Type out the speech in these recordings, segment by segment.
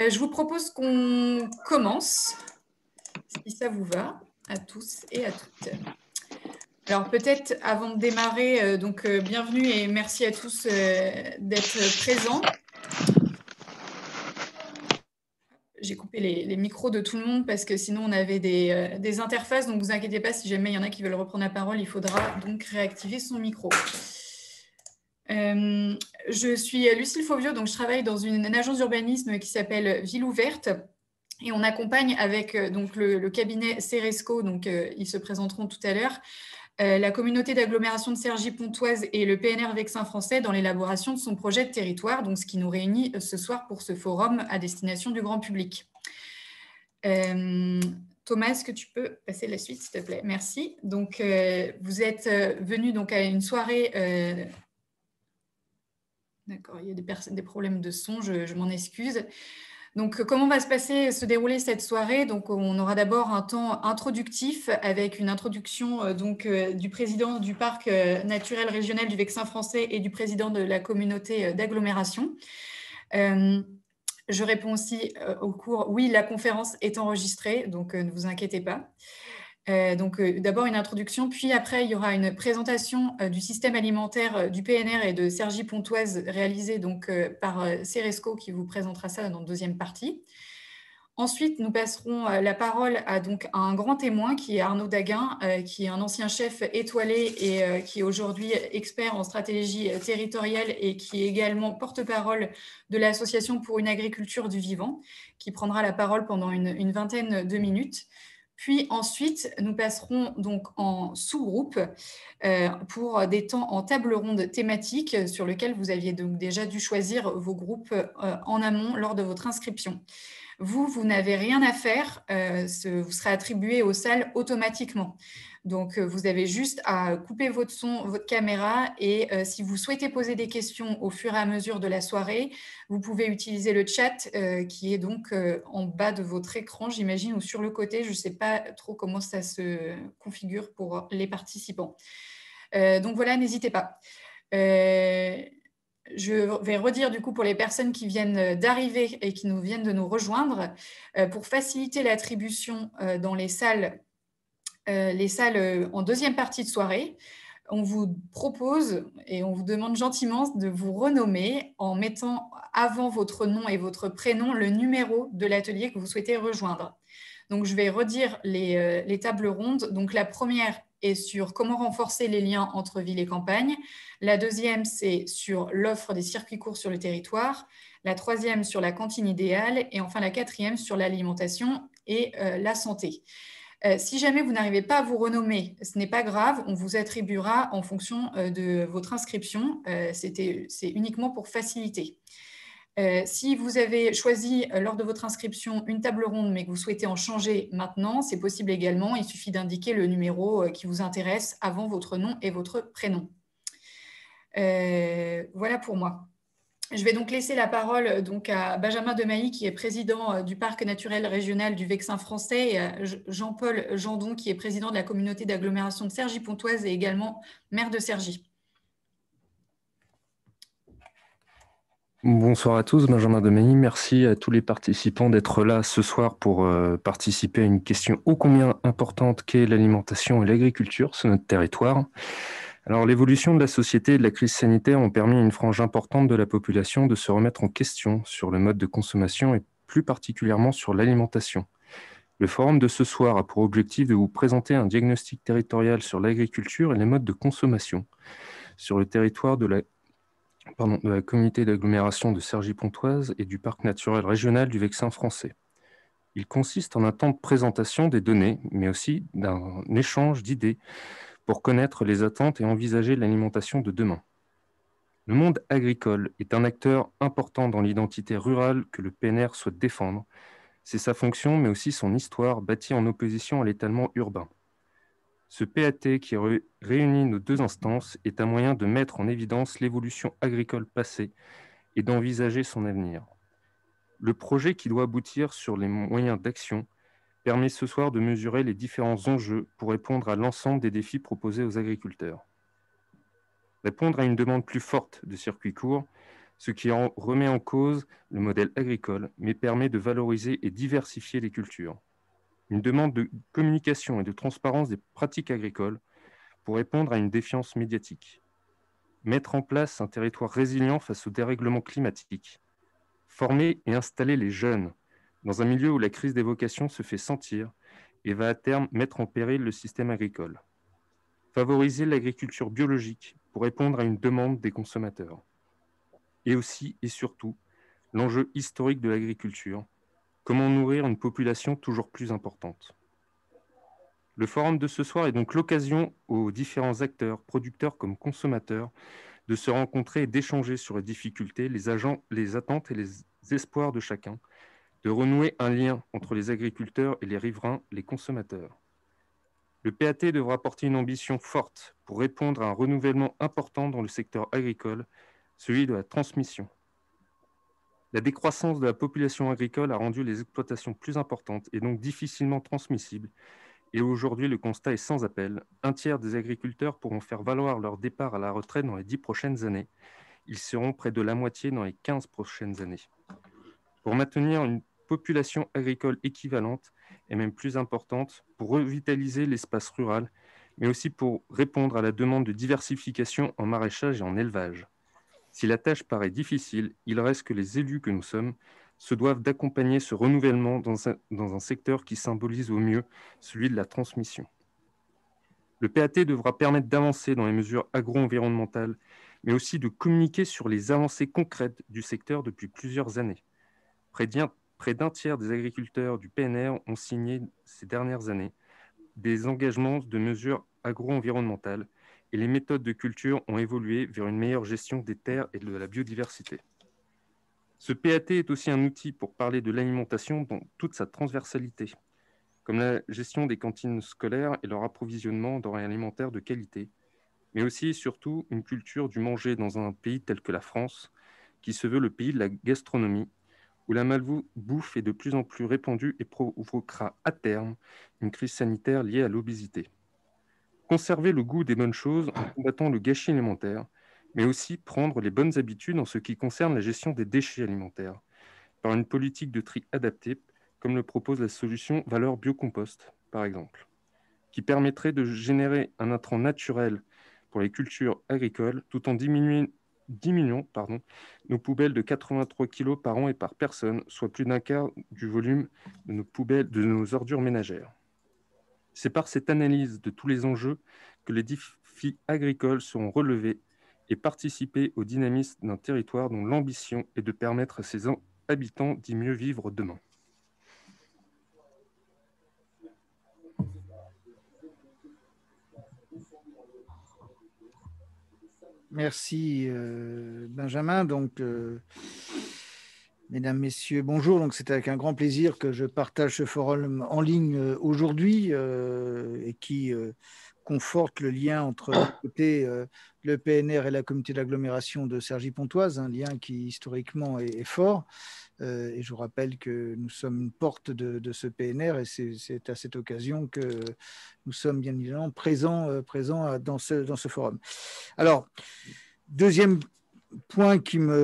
Je vous propose qu'on commence, si ça vous va, à tous et à toutes. Alors peut-être avant de démarrer, bienvenue et merci à tous d'être présents. J'ai coupé les micros de tout le monde parce que sinon on avait des interfaces, donc vous inquiétez pas, si jamais il y en a qui veulent reprendre la parole, il faudra donc réactiver son micro. Je suis Lucille Fauvio, donc je travaille dans une agence d'urbanisme qui s'appelle Ville Ouverte. Et on accompagne avec donc le cabinet Ceresco, donc ils se présenteront tout à l'heure, la communauté d'agglomération de Cergy-Pontoise et le PNR Vexin français dans l'élaboration de son projet de territoire, donc ce qui nous réunit ce soir pour ce forum à destination du grand public. Thomas, est-ce que tu peux passer la suite, s'il te plaît? Merci. Donc, vous êtes venus donc à une soirée... D'accord, il y a des problèmes de son, je m'en excuse. Donc, comment va se dérouler cette soirée? Donc, on aura d'abord un temps introductif avec une introduction du président du parc naturel régional du Vexin français et du président de la communauté d'agglomération. Je réponds aussi au cours, oui, la conférence est enregistrée, donc ne vous inquiétez pas. D'abord une introduction, puis après il y aura une présentation du système alimentaire du PNR et de Cergy-Pontoise réalisée par Ceresco qui vous présentera ça dans la deuxième partie. Ensuite, nous passerons la parole à un grand témoin qui est Arnaud Daguin, qui est un ancien chef étoilé et qui est aujourd'hui expert en stratégie territoriale et qui est également porte-parole de l'Association pour une agriculture du vivant, qui prendra la parole pendant une vingtaine de minutes. Puis ensuite, nous passerons donc en sous-groupe pour des temps en table ronde thématique sur lequel vous aviez donc déjà dû choisir vos groupes en amont lors de votre inscription. Vous n'avez rien à faire, vous serez attribué aux salles automatiquement. Donc, vous avez juste à couper votre son, votre caméra et si vous souhaitez poser des questions au fur et à mesure de la soirée, vous pouvez utiliser le chat qui est donc en bas de votre écran, j'imagine, ou sur le côté. Je ne sais pas trop comment ça se configure pour les participants. Donc voilà, n'hésitez pas. Je vais redire du coup pour les personnes qui viennent d'arriver et qui viennent de nous rejoindre, pour faciliter l'attribution dans les salles en deuxième partie de soirée, on vous propose et on vous demande gentiment de vous renommer en mettant avant votre nom et votre prénom le numéro de l'atelier que vous souhaitez rejoindre. Donc, je vais redire les tables rondes. Donc, la première est sur comment renforcer les liens entre ville et campagne. La deuxième, c'est sur l'offre des circuits courts sur le territoire. La troisième, sur la cantine idéale. Et enfin, la quatrième, sur l'alimentation et la santé. Si jamais vous n'arrivez pas à vous renommer, ce n'est pas grave, on vous attribuera en fonction de votre inscription. C'est uniquement pour faciliter. Si vous avez choisi lors de votre inscription une table ronde, mais que vous souhaitez en changer maintenant, c'est possible également. Il suffit d'indiquer le numéro qui vous intéresse avant votre nom et votre prénom. Voilà pour moi. Je vais donc laisser la parole à Benjamin Demailly, qui est président du parc naturel régional du Vexin français, et à Jean-Paul Jandon, qui est président de la communauté d'agglomération de Cergy-Pontoise et également maire de Cergy. Bonsoir à tous, Benjamin Demailly. Merci à tous les participants d'être là ce soir pour participer à une question ô combien importante qu'est l'alimentation et l'agriculture sur notre territoire. Alors, l'évolution de la société et de la crise sanitaire ont permis à une frange importante de la population de se remettre en question sur le mode de consommation et plus particulièrement sur l'alimentation. Le forum de ce soir a pour objectif de vous présenter un diagnostic territorial sur l'agriculture et les modes de consommation sur le territoire de la communauté d'agglomération de Cergy-Pontoise et du parc naturel régional du Vexin français. Il consiste en un temps de présentation des données, mais aussi d'un échange d'idées pour connaître les attentes et envisager l'alimentation de demain. Le monde agricole est un acteur important dans l'identité rurale que le PNR souhaite défendre. C'est sa fonction, mais aussi son histoire, bâtie en opposition à l'étalement urbain. Ce PAT qui réunit nos deux instances est un moyen de mettre en évidence l'évolution agricole passée et d'envisager son avenir. Le projet qui doit aboutir sur les moyens d'action permet ce soir de mesurer les différents enjeux pour répondre à l'ensemble des défis proposés aux agriculteurs. Répondre à une demande plus forte de circuits courts, ce qui remet en cause le modèle agricole, mais permet de valoriser et diversifier les cultures. Une demande de communication et de transparence des pratiques agricoles pour répondre à une défiance médiatique. Mettre en place un territoire résilient face au dérèglement climatique. Former et installer les jeunes dans un milieu où la crise des vocations se fait sentir et va à terme mettre en péril le système agricole. Favoriser l'agriculture biologique pour répondre à une demande des consommateurs. Et aussi et surtout, l'enjeu historique de l'agriculture, comment nourrir une population toujours plus importante. Le forum de ce soir est donc l'occasion aux différents acteurs, producteurs comme consommateurs, de se rencontrer et d'échanger sur les difficultés, les attentes et les espoirs de chacun, de renouer un lien entre les agriculteurs et les riverains, les consommateurs. Le PAT devra porter une ambition forte pour répondre à un renouvellement important dans le secteur agricole, celui de la transmission. La décroissance de la population agricole a rendu les exploitations plus importantes et donc difficilement transmissibles. Et aujourd'hui, le constat est sans appel. Un tiers des agriculteurs pourront faire valoir leur départ à la retraite dans les 10 prochaines années. Ils seront près de la moitié dans les 15 prochaines années. Pour maintenir une population agricole équivalente et même plus importante, pour revitaliser l'espace rural, mais aussi pour répondre à la demande de diversification en maraîchage et en élevage. Si la tâche paraît difficile, il reste que les élus que nous sommes se doivent d'accompagner ce renouvellement dans un secteur qui symbolise au mieux celui de la transmission. Le PAT devra permettre d'avancer dans les mesures agro-environnementales, mais aussi de communiquer sur les avancées concrètes du secteur depuis plusieurs années. Près d'un tiers des agriculteurs du PNR ont signé ces dernières années des engagements de mesures agro-environnementales et les méthodes de culture ont évolué vers une meilleure gestion des terres et de la biodiversité. Ce PAT est aussi un outil pour parler de l'alimentation dans toute sa transversalité, comme la gestion des cantines scolaires et leur approvisionnement en denrées alimentaires de qualité, mais aussi et surtout une culture du manger dans un pays tel que la France, qui se veut le pays de la gastronomie, où la malbouffe est de plus en plus répandue et provoquera à terme une crise sanitaire liée à l'obésité. Conserver le goût des bonnes choses en combattant le gâchis alimentaire, mais aussi prendre les bonnes habitudes en ce qui concerne la gestion des déchets alimentaires, par une politique de tri adaptée, comme le propose la solution Valeur Biocompost, par exemple, qui permettrait de générer un intrant naturel pour les cultures agricoles, tout en diminuant nos poubelles de 83 kg par an et par personne, soit plus d'un quart du volume de nos poubelles, de nos ordures ménagères. C'est par cette analyse de tous les enjeux que les défis agricoles seront relevés et participer au dynamisme d'un territoire dont l'ambition est de permettre à ses habitants d'y mieux vivre demain. Merci Benjamin. Donc, mesdames, messieurs, bonjour. Donc, c'est avec un grand plaisir que je partage ce forum en ligne aujourd'hui et qui conforte le lien entre d'un côté le PNR et la communauté d'agglomération de Cergy-Pontoise, un lien qui historiquement est fort. Et je vous rappelle que nous sommes une porte de ce PNR et c'est à cette occasion que nous sommes bien évidemment présents dans ce forum. Alors, deuxième point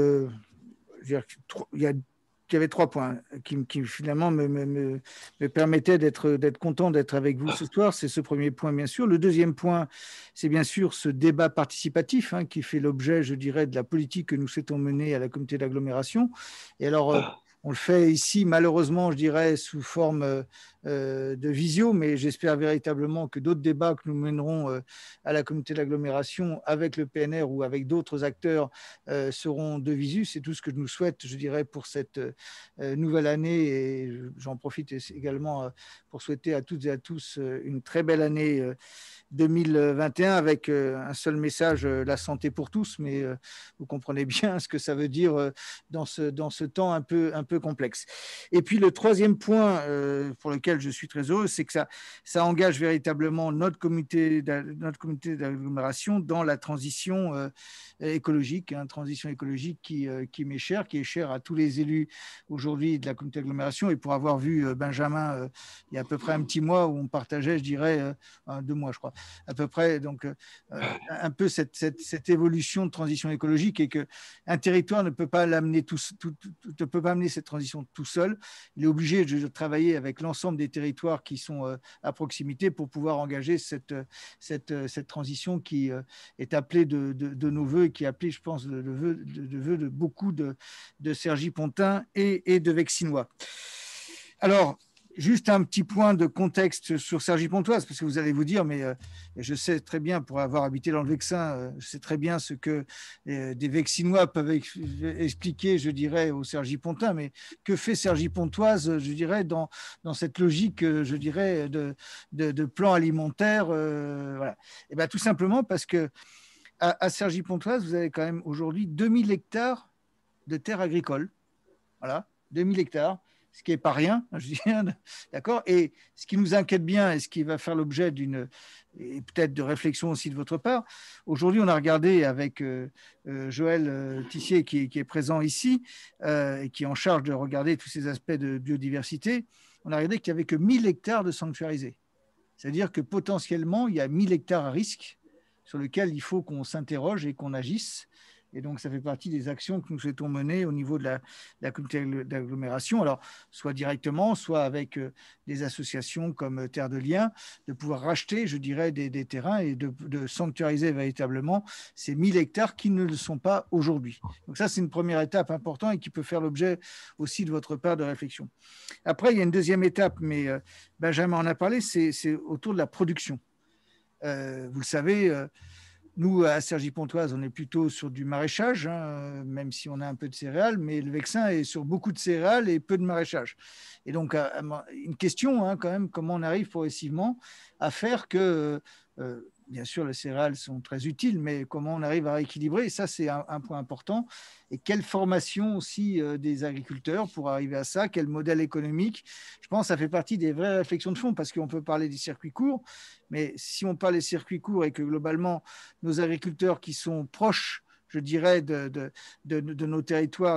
il y avait 3 points qui finalement me permettaient d'être content d'être avec vous ce soir. C'est ce premier point, bien sûr. Le deuxième point, c'est bien sûr ce débat participatif qui fait l'objet, je dirais, de la politique que nous souhaitons mener à la communauté d'agglomération. Et alors, on le fait ici, malheureusement, je dirais, sous forme de visio, mais j'espère véritablement que d'autres débats que nous mènerons à la communauté d'agglomération avec le PNR ou avec d'autres acteurs seront de visu. C'est tout ce que je nous souhaite, je dirais, pour cette nouvelle année. Et j'en profite également pour souhaiter à toutes et à tous une très belle année 2021 avec un seul message, la santé pour tous, mais vous comprenez bien ce que ça veut dire dans ce temps un peu peu complexe. Et puis le troisième point pour lequel je suis très heureux, c'est que ça engage véritablement notre communauté d'agglomération dans la transition écologique, transition écologique qui m'est chère, qui est chère à tous les élus aujourd'hui de la communauté d'agglomération. Et pour avoir vu Benjamin il y a à peu près un petit mois où on partageait, je dirais, 2 mois, je crois, à peu près, donc un peu cette évolution de transition écologique, et qu'un territoire ne peut pas l'amener ne peut pas amener cette transition tout seul. Il est obligé de travailler avec l'ensemble des territoires qui sont à proximité pour pouvoir engager cette transition qui est appelée de nos voeux, et qui est appelée, je pense, de vœux de beaucoup de Cergy-Pontains et de Vexinois. Alors, juste un petit point de contexte sur Cergy-Pontoise, parce que vous allez vous dire, mais je sais très bien, pour avoir habité dans le Vexin, je sais très bien ce que des Vexinois peuvent expliquer, je dirais, aux Cergy-Pontains, mais que fait Cergy-Pontoise, je dirais, dans cette logique, je dirais, de plan alimentaire, voilà. Et bien, tout simplement parce que à Cergy-Pontoise, vous avez quand même aujourd'hui 2000 hectares de terres agricoles. Voilà, 2000 hectares, ce qui n'est pas rien, je dis, d'accord. Et ce qui nous inquiète bien, et ce qui va faire l'objet d'une, et peut-être de réflexion aussi de votre part, aujourd'hui, on a regardé avec Joël Tissier, qui est présent ici, et qui est en charge de regarder tous ces aspects de biodiversité. On a regardé qu'il n'y avait que 1000 hectares de sanctuarisés. C'est-à-dire que potentiellement, il y a 1000 hectares à risque sur lesquels il faut qu'on s'interroge et qu'on agisse. Et donc, ça fait partie des actions que nous souhaitons mener au niveau de la communauté d'agglomération, alors soit directement, soit avec des associations comme Terre de Liens, de pouvoir racheter, je dirais, des terrains et de sanctuariser véritablement ces 1000 hectares qui ne le sont pas aujourd'hui. Donc ça, c'est une première étape importante et qui peut faire l'objet aussi de votre part de réflexion. Après, il y a une deuxième étape, mais Benjamin en a parlé, c'est autour de la production. Vous le savez, nous, à Cergy-Pontoise, on est plutôt sur du maraîchage, même si on a un peu de céréales, mais le Vexin est sur beaucoup de céréales et peu de maraîchage. Et donc, une question quand même, comment on arrive progressivement à faire que, bien sûr, les céréales sont très utiles, mais comment on arrive à rééquilibrer, et ça, c'est un point important. Et quelle formation aussi des agriculteurs pour arriver à ça, quel modèle économique. Je pense que ça fait partie des vraies réflexions de fond, parce qu'on peut parler des circuits courts, mais si on parle des circuits courts et que globalement, nos agriculteurs qui sont proches, je dirais, de nos territoires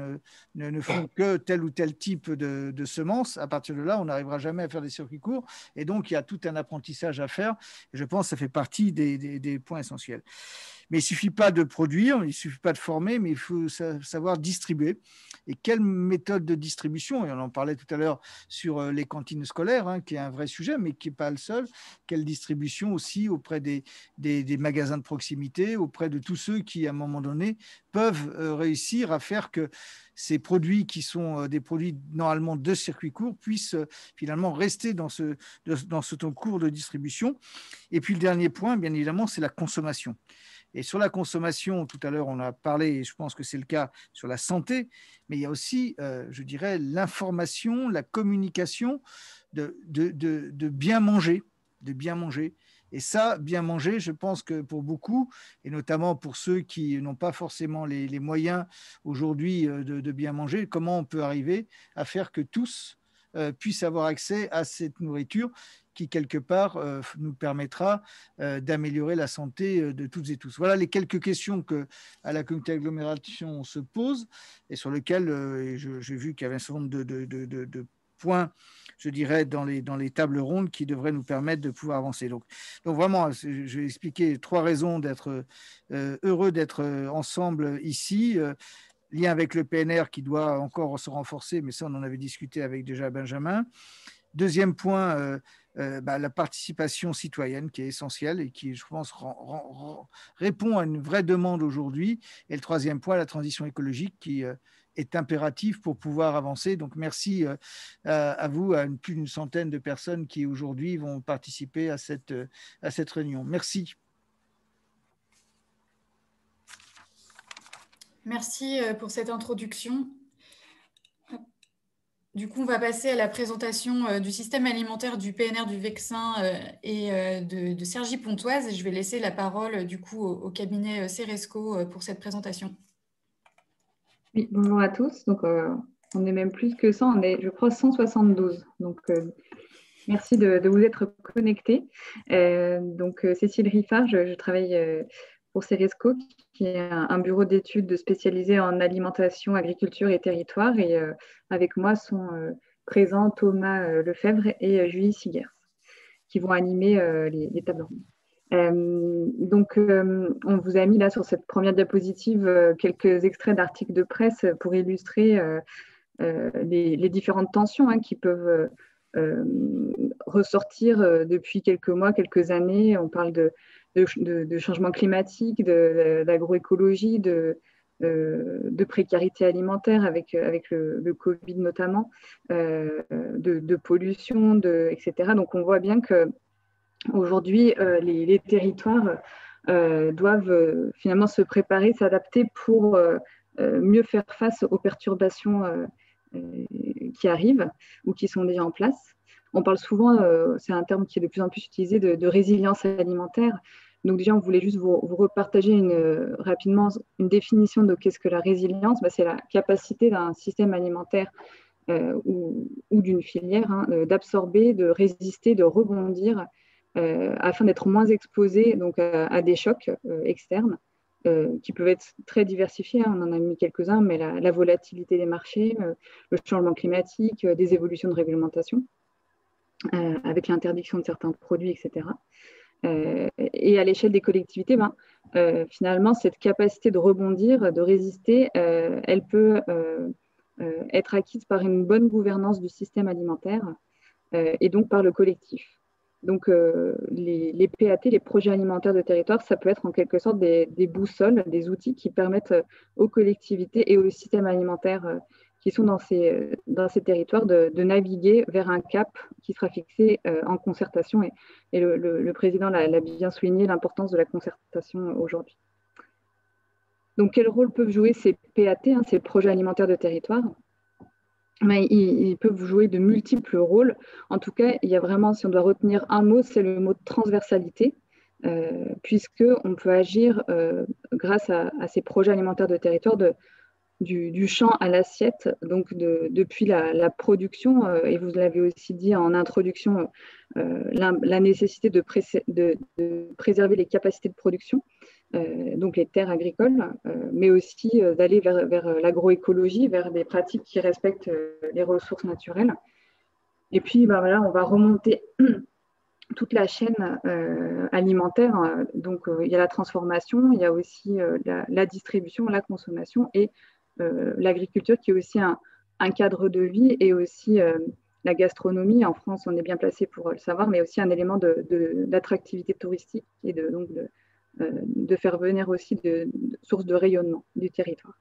ne font que tel ou tel type de semences, à partir de là, on n'arrivera jamais à faire des circuits courts. Et donc, il y a tout un apprentissage à faire. Et je pense que ça fait partie des points essentiels. Mais il ne suffit pas de produire, il ne suffit pas de former, mais il faut savoir distribuer. Et quelle méthode de distribution? Et on en parlait tout à l'heure sur les cantines scolaires, qui est un vrai sujet, mais qui n'est pas le seul. Quelle distribution aussi auprès des magasins de proximité, auprès de tous ceux qui, à un moment donné, peuvent réussir à faire que ces produits qui sont des produits normalement de circuit court puissent finalement rester dans ce temps court de distribution. Et puis le dernier point, bien évidemment, c'est la consommation. Et sur la consommation, tout à l'heure, on a parlé, et je pense que c'est le cas sur la santé, mais il y a aussi, je dirais, l'information, la communication de bien manger, de bien manger. Et ça, bien manger, je pense que pour beaucoup, et notamment pour ceux qui n'ont pas forcément les moyens aujourd'hui de bien manger, comment on peut arriver à faire que tous puissent avoir accès à cette nourriture qui, quelque part, nous permettra d'améliorer la santé de toutes et tous. Voilà les quelques questions que, à la communauté d'agglomération, on se pose et sur lesquelles j'ai vu qu'il y avait un certain nombre de points, je dirais, dans les tables rondes qui devraient nous permettre de pouvoir avancer. Donc vraiment, je vais expliquer 3 raisons d'être heureux d'être ensemble ici. Lien avec le PNR qui doit encore se renforcer, mais ça, on en avait discuté avec déjà Benjamin. Deuxième point, la participation citoyenne qui est essentielle et qui, je pense, répond à une vraie demande aujourd'hui. Et le troisième point, la transition écologique qui est impérative pour pouvoir avancer. Donc, merci à vous, à plus d'une centaine de personnes qui aujourd'hui vont participer à cette réunion. Merci. Merci pour cette introduction. Du coup, on va passer à la présentation du système alimentaire du PNR du Vexin et de Cergy-Pontoise. Je vais laisser la parole du coup au cabinet Ceresco pour cette présentation. Oui, bonjour à tous. Donc, On est même plus que 100, on est, je crois, 172. Donc, merci de vous être connectés. Cécile Riffard, je travaille pour Ceresco, qui est un bureau d'études spécialisé en alimentation, agriculture et territoire. Et avec moi sont présents Thomas Lefebvre et Julie Sigers, qui vont animer les tables rondes. On vous a mis là sur cette première diapositive quelques extraits d'articles de presse pour illustrer les différentes tensions qui peuvent ressortir depuis quelques mois, quelques années. On parle de changement climatique, d'agroécologie, de précarité alimentaire avec le Covid notamment, de pollution, etc. Donc on voit bien qu'aujourd'hui, les territoires doivent finalement se préparer, s'adapter pour mieux faire face aux perturbations qui arrivent ou qui sont déjà en place. On parle souvent, c'est un terme qui est de plus en plus utilisé, de résilience alimentaire. Donc déjà, on voulait juste vous repartager rapidement une définition de qu'est-ce que la résilience. C'est la capacité d'un système alimentaire ou d'une filière d'absorber, de résister, de rebondir afin d'être moins exposé donc, à des chocs externes qui peuvent être très diversifiés. On en a mis quelques-uns, mais la volatilité des marchés, le changement climatique, des évolutions de réglementation, avec l'interdiction de certains produits, etc. Et à l'échelle des collectivités, finalement, cette capacité de rebondir, de résister, elle peut être acquise par une bonne gouvernance du système alimentaire et donc par le collectif. Donc, les PAT, les projets alimentaires de territoire, ça peut être en quelque sorte des boussoles, des outils qui permettent aux collectivités et aux systèmes alimentaires qui sont dans ces territoires de naviguer vers un cap qui sera fixé en concertation. Et le président l'a bien souligné, l'importance de la concertation aujourd'hui. Donc, quel rôle peuvent jouer ces PAT, ces projets alimentaires de territoire ? Ils peuvent jouer de multiples rôles. En tout cas, il y a vraiment, si on doit retenir un mot, c'est le mot de transversalité, puisqu'on peut agir grâce à ces projets alimentaires de territoire du champ à l'assiette, donc depuis la production, et vous l'avez aussi dit en introduction, la nécessité de préserver les capacités de production, donc les terres agricoles, mais aussi d'aller vers l'agroécologie, vers des pratiques qui respectent les ressources naturelles. Et puis, voilà, on va remonter toute la chaîne alimentaire. Donc, il y a la transformation, il y a aussi la distribution, la consommation et l'agriculture qui est aussi un cadre de vie et aussi la gastronomie. En France, on est bien placé pour le savoir, mais aussi un élément d'attractivité touristique et de faire venir aussi de sources de rayonnement du territoire.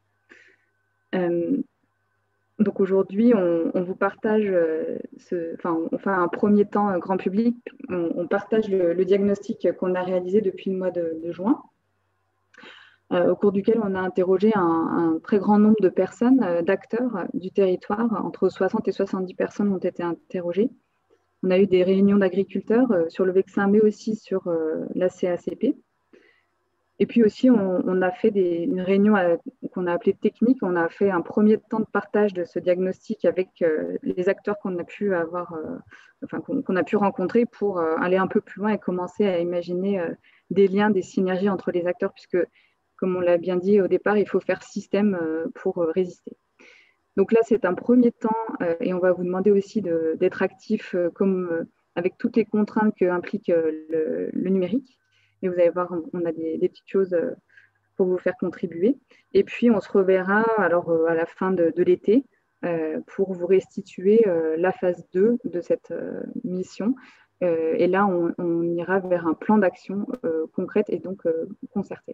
Donc aujourd'hui, on vous partage, on fait un premier temps grand public, on partage le diagnostic qu'on a réalisé depuis le mois de juin, au cours duquel on a interrogé un très grand nombre de personnes, d'acteurs du territoire. Entre 60 et 70 personnes ont été interrogées. On a eu des réunions d'agriculteurs sur le vexin, mais aussi sur la CACP. Et puis aussi, on a fait une réunion qu'on a appelée technique. On a fait un premier temps de partage de ce diagnostic avec les acteurs qu'on a pu qu'on a pu rencontrer pour aller un peu plus loin et commencer à imaginer des liens, des synergies entre les acteurs, puisque, comme on l'a bien dit au départ, il faut faire système pour résister. Donc là, c'est un premier temps et on va vous demander aussi d'être actif avec toutes les contraintes qu'implique le numérique. Et vous allez voir, on a des petites choses pour vous faire contribuer. Et puis, on se reverra alors à la fin de l'été pour vous restituer la phase 2 de cette mission. Et là, on ira vers un plan d'action concrète et donc concerté.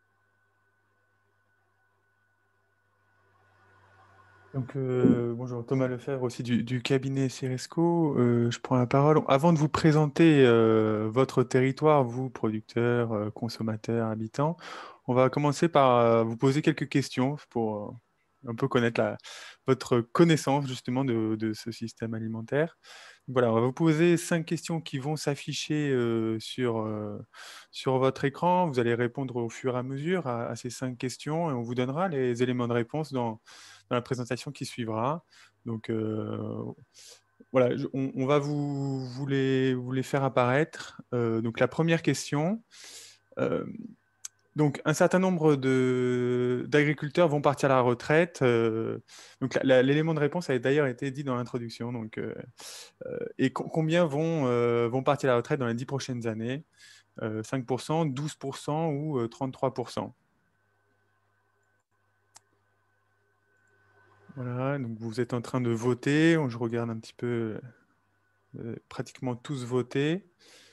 Donc, bonjour, Thomas Lefebvre aussi du cabinet Ceresco. Je prends la parole. Avant de vous présenter votre territoire, vous, producteurs, consommateurs, habitants, on va commencer par vous poser quelques questions pour un peu connaître votre connaissance justement de ce système alimentaire. Voilà, on va vous poser 5 questions qui vont s'afficher sur votre écran. Vous allez répondre au fur et à mesure à ces 5 questions et on vous donnera les éléments de réponse dans dans la présentation qui suivra. Donc, voilà, on va vous les faire apparaître. Donc, la première question. Donc, un certain nombre d'agriculteurs vont partir à la retraite. Donc, l'élément de réponse a d'ailleurs été dit dans l'introduction. Donc, et combien vont partir à la retraite dans les 10 prochaines années? 5%, 12% ou 33%? Voilà, donc vous êtes en train de voter. Je regarde un petit peu, pratiquement tous voter.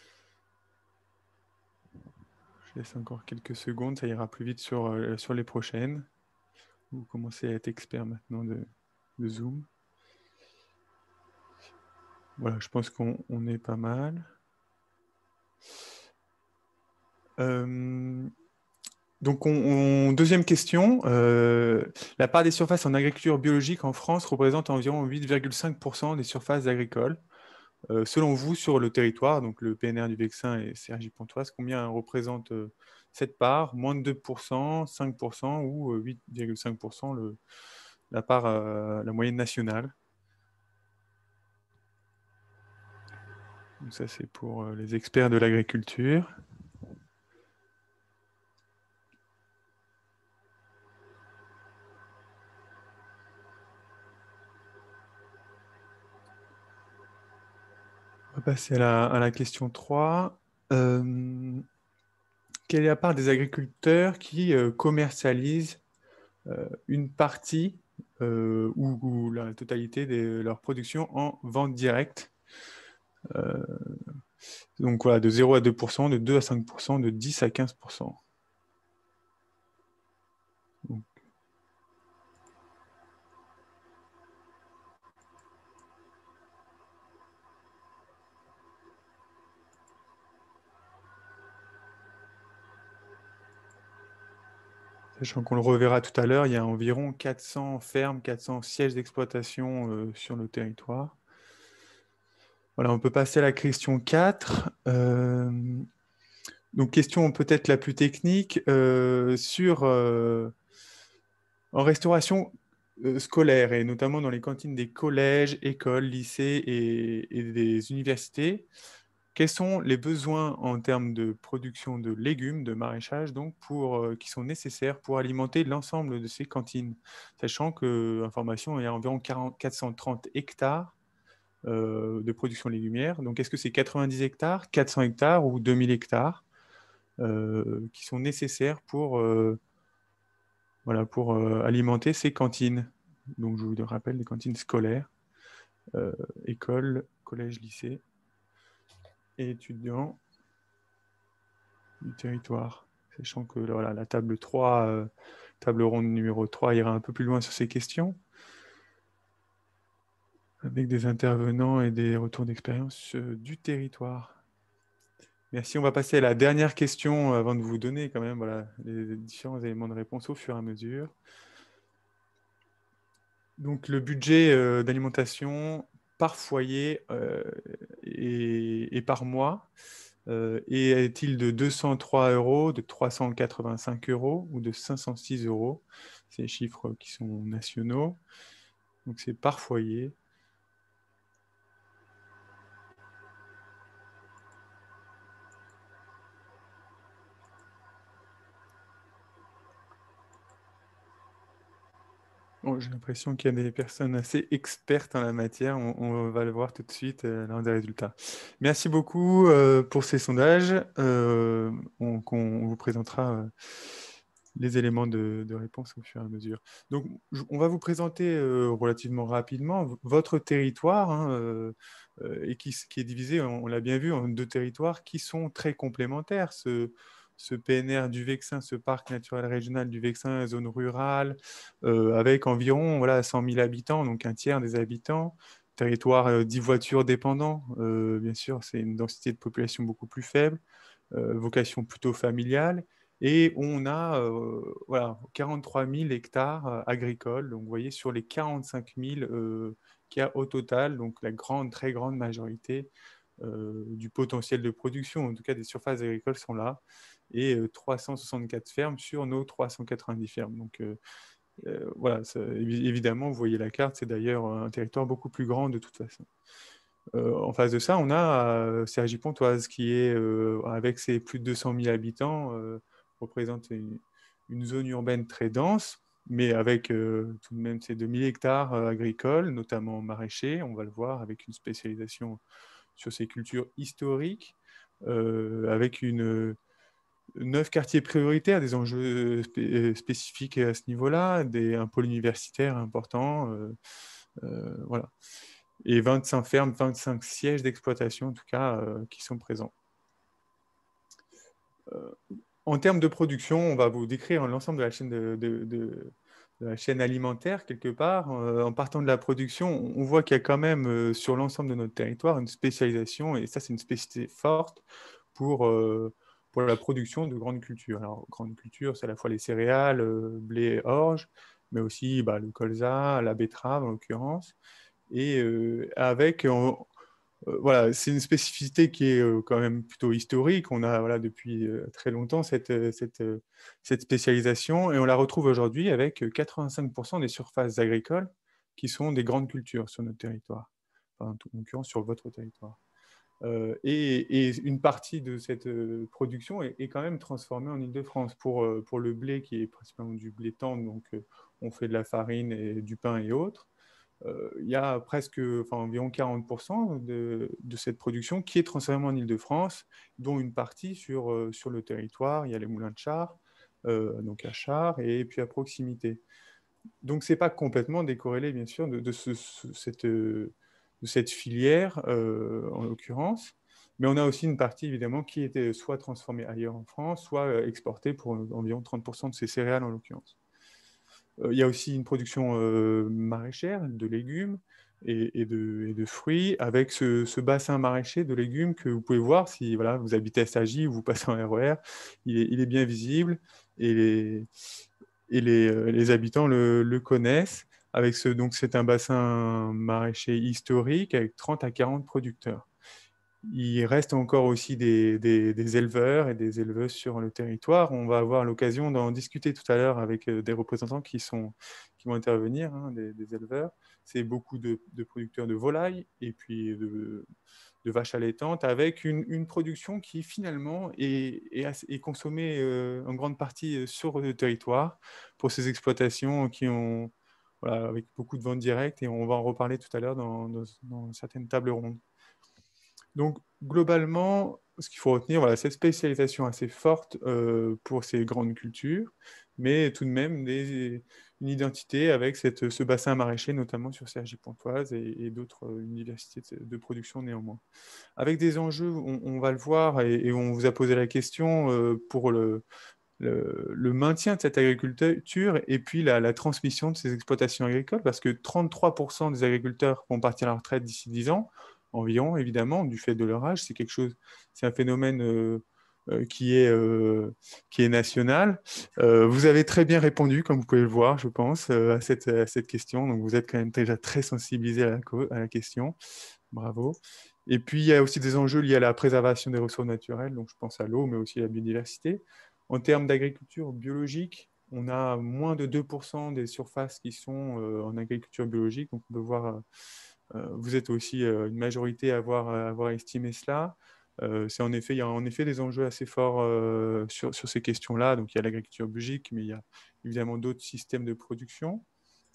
Je laisse encore quelques secondes, ça ira plus vite sur les prochaines. Vous commencez à être expert maintenant de Zoom. Voilà, je pense qu'on est pas mal. Donc, deuxième question. La part des surfaces en agriculture biologique en France représente environ 8,5% des surfaces agricoles. Selon vous, sur le territoire, donc le PNR du Vexin et Cergy-Pontoise, combien représente cette part? Moins de 2%, 5% ou 8,5%, la part, la moyenne nationale? Donc ça, c'est pour les experts de l'agriculture. On va passer à la question 3. Quelle est la part des agriculteurs qui commercialisent une partie ou la totalité de leur production en vente directe? Donc voilà, de 0 à 2%, de 2 à 5%, de 10 à 15%. Donc, sachant qu'on le reverra tout à l'heure, il y a environ 400 fermes, 400 sièges d'exploitation sur le territoire. Voilà, on peut passer à la question 4. Donc, question peut-être la plus technique en restauration scolaire et notamment dans les cantines des collèges, écoles, lycées et des universités. Quels sont les besoins en termes de production de légumes, de maraîchage, donc qui sont nécessaires pour alimenter l'ensemble de ces cantines? Sachant que, information, il y a environ 430 hectares de production légumière. Donc, est-ce que c'est 90 hectares, 400 hectares ou 2000 hectares qui sont nécessaires pour alimenter ces cantines? Donc, je vous le rappelle, les cantines scolaires, écoles, collèges, lycées et étudiants du territoire. Sachant que voilà, la table 3, table ronde numéro 3, ira un peu plus loin sur ces questions, avec des intervenants et des retours d'expérience du territoire. Merci, on va passer à la dernière question avant de vous donner quand même voilà, les différents éléments de réponse au fur et à mesure. Donc le budget d'alimentation par foyer et par mois est-il de 203 euros, de 385 euros ou de 506 euros? C'est les chiffres qui sont nationaux. Donc c'est par foyer. Bon, j'ai l'impression qu'il y a des personnes assez expertes en la matière. On va le voir tout de suite lors des résultats. Merci beaucoup pour ces sondages. On vous présentera les éléments de réponse au fur et à mesure. Donc, on va vous présenter relativement rapidement votre territoire hein, et qui est divisé, on l'a bien vu, en deux territoires qui sont très complémentaires. Ce PNR du Vexin, ce parc naturel régional du Vexin, zone rurale, avec environ 100 000 habitants, donc un tiers des habitants, territoire 10 voitures dépendant, bien sûr, c'est une densité de population beaucoup plus faible, vocation plutôt familiale, et on a 43 000 hectares agricoles, donc vous voyez sur les 45 000 qu'il y a au total, donc la très grande majorité du potentiel de production, en tout cas des surfaces agricoles sont là, et 364 fermes sur nos 390 fermes. Donc, Voilà, évidemment, vous voyez la carte, c'est d'ailleurs un territoire beaucoup plus grand de toute façon. En face de ça, on a Cergy-Pontoise qui est, avec ses plus de 200 000 habitants, représente une zone urbaine très dense, mais avec tout de même ces 2000 hectares agricoles, notamment maraîchers, on va le voir, avec une spécialisation sur ces cultures historiques, avec 9 quartiers prioritaires, des enjeux spécifiques à ce niveau-là, un pôle universitaire important, voilà. Et 25 fermes, 25 sièges d'exploitation, en tout cas, qui sont présents. En termes de production, on va vous décrire l'ensemble de la chaîne, de la chaîne alimentaire, quelque part. En partant de la production, on voit qu'il y a quand même, sur l'ensemble de notre territoire, une spécialisation, et ça, c'est une spécificité forte pour la production de grandes cultures. Alors, grandes cultures, c'est à la fois les céréales, blé, orge, mais aussi le colza, la betterave, en l'occurrence. Et avec, voilà, c'est une spécificité qui est quand même plutôt historique. On a depuis très longtemps cette spécialisation, et on la retrouve aujourd'hui avec 85% des surfaces agricoles qui sont des grandes cultures sur notre territoire, enfin, en l'occurrence sur votre territoire. Et une partie de cette production est quand même transformée en Île-de-France. Pour le blé, qui est principalement du blé tendre, donc on fait de la farine et du pain et autres. Il y a environ 40% de cette production qui est transformée en Île-de-France, dont une partie sur le territoire. Il y a les moulins de Chars, donc à Chars, et puis à proximité. Donc, ce n'est pas complètement décorrélé, bien sûr, de cette filière, en l'occurrence. Mais on a aussi une partie, évidemment, qui était soit transformée ailleurs en France, soit exportée pour environ 30% de ces céréales, en l'occurrence. Il y a aussi une production maraîchère de légumes et de fruits, avec ce bassin maraîcher de légumes que vous pouvez voir si vous habitez à Cergy ou vous passez en RER. Il est bien visible, et les habitants le connaissent. Donc c'est un bassin maraîcher historique avec 30 à 40 producteurs. Il reste encore aussi des éleveurs et des éleveuses sur le territoire. On va avoir l'occasion d'en discuter tout à l'heure avec des représentants qui vont intervenir, hein, des éleveurs. C'est beaucoup de producteurs de volailles et puis de vaches allaitantes, avec une production qui finalement est consommée en grande partie sur le territoire pour ces exploitations qui ont, avec beaucoup de ventes directes, et on va en reparler tout à l'heure dans certaines tables rondes. Donc, globalement, ce qu'il faut retenir, cette spécialisation assez forte pour ces grandes cultures, mais tout de même une identité avec ce bassin maraîcher, notamment sur Cergy-Pontoise, et d'autres universités de production néanmoins. Avec des enjeux, on va le voir, et on vous a posé la question pour le maintien de cette agriculture, et puis la transmission de ces exploitations agricoles, parce que 33% des agriculteurs vont partir à la retraite d'ici 10 ans, environ, évidemment, du fait de leur âge. C'est un phénomène qui est national. Vous avez très bien répondu, comme vous pouvez le voir, je pense, à cette question. Donc, vous êtes quand même déjà très sensibilisé à la question. Bravo. Et puis, il y a aussi des enjeux liés à la préservation des ressources naturelles, donc je pense à l'eau, mais aussi à la biodiversité. En termes d'agriculture biologique, on a moins de 2% des surfaces qui sont en agriculture biologique. Donc, on peut voir, vous êtes aussi une majorité à avoir estimé cela. Il y a en effet des enjeux assez forts sur ces questions-là. Donc, il y a l'agriculture biologique, mais il y a évidemment d'autres systèmes de production.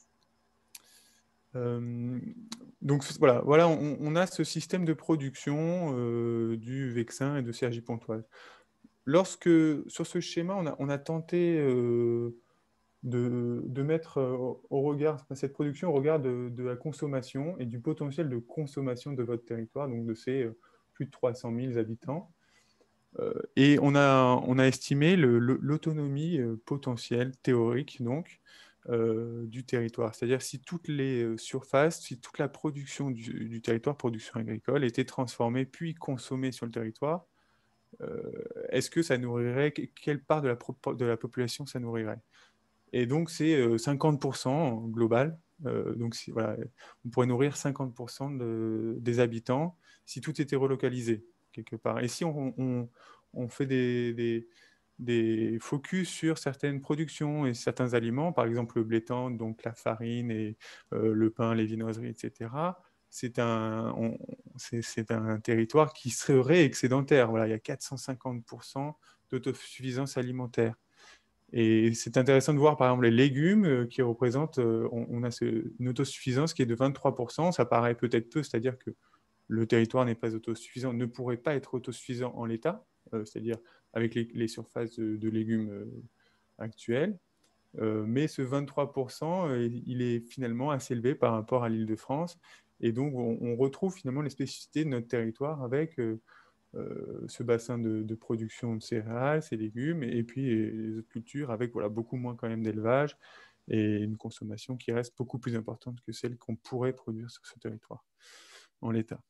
Donc voilà, on a ce système de production du Vexin et de Cergy-Pontoise. Sur ce schéma, on a tenté de mettre au regard cette production au regard de la consommation et du potentiel de consommation de votre territoire, donc de ces plus de 300 000 habitants. Et on a estimé l'autonomie potentielle théorique, donc, du territoire. C'est-à-dire si toutes les surfaces, si toute la production du territoire, production agricole, était transformée puis consommée sur le territoire, est-ce que ça nourrirait, quelle part de la population ça nourrirait? Et donc c'est 50% global. Donc on pourrait nourrir 50% des habitants si tout était relocalisé quelque part. Et si on fait des focus sur certaines productions et certains aliments, par exemple le blé tendre, donc la farine et le pain, les viennoiseries, etc. C'est un territoire qui serait excédentaire. Voilà, il y a 450% d'autosuffisance alimentaire. Et c'est intéressant de voir, par exemple, les légumes qui représentent, on a une autosuffisance qui est de 23%. Ça paraît peut-être peu, c'est-à-dire que le territoire n'est pas autosuffisant, ne pourrait pas être autosuffisant en l'état, c'est-à-dire avec les surfaces de légumes actuelles. Mais ce 23%, il est finalement assez élevé par rapport à l'Île-de-France. Et donc, on retrouve finalement les spécificités de notre territoire avec ce bassin de production de céréales, ces légumes, et puis les autres cultures avec voilà, beaucoup moins quand même d'élevage et une consommation qui reste beaucoup plus importante que celle qu'on pourrait produire sur ce territoire en l'état.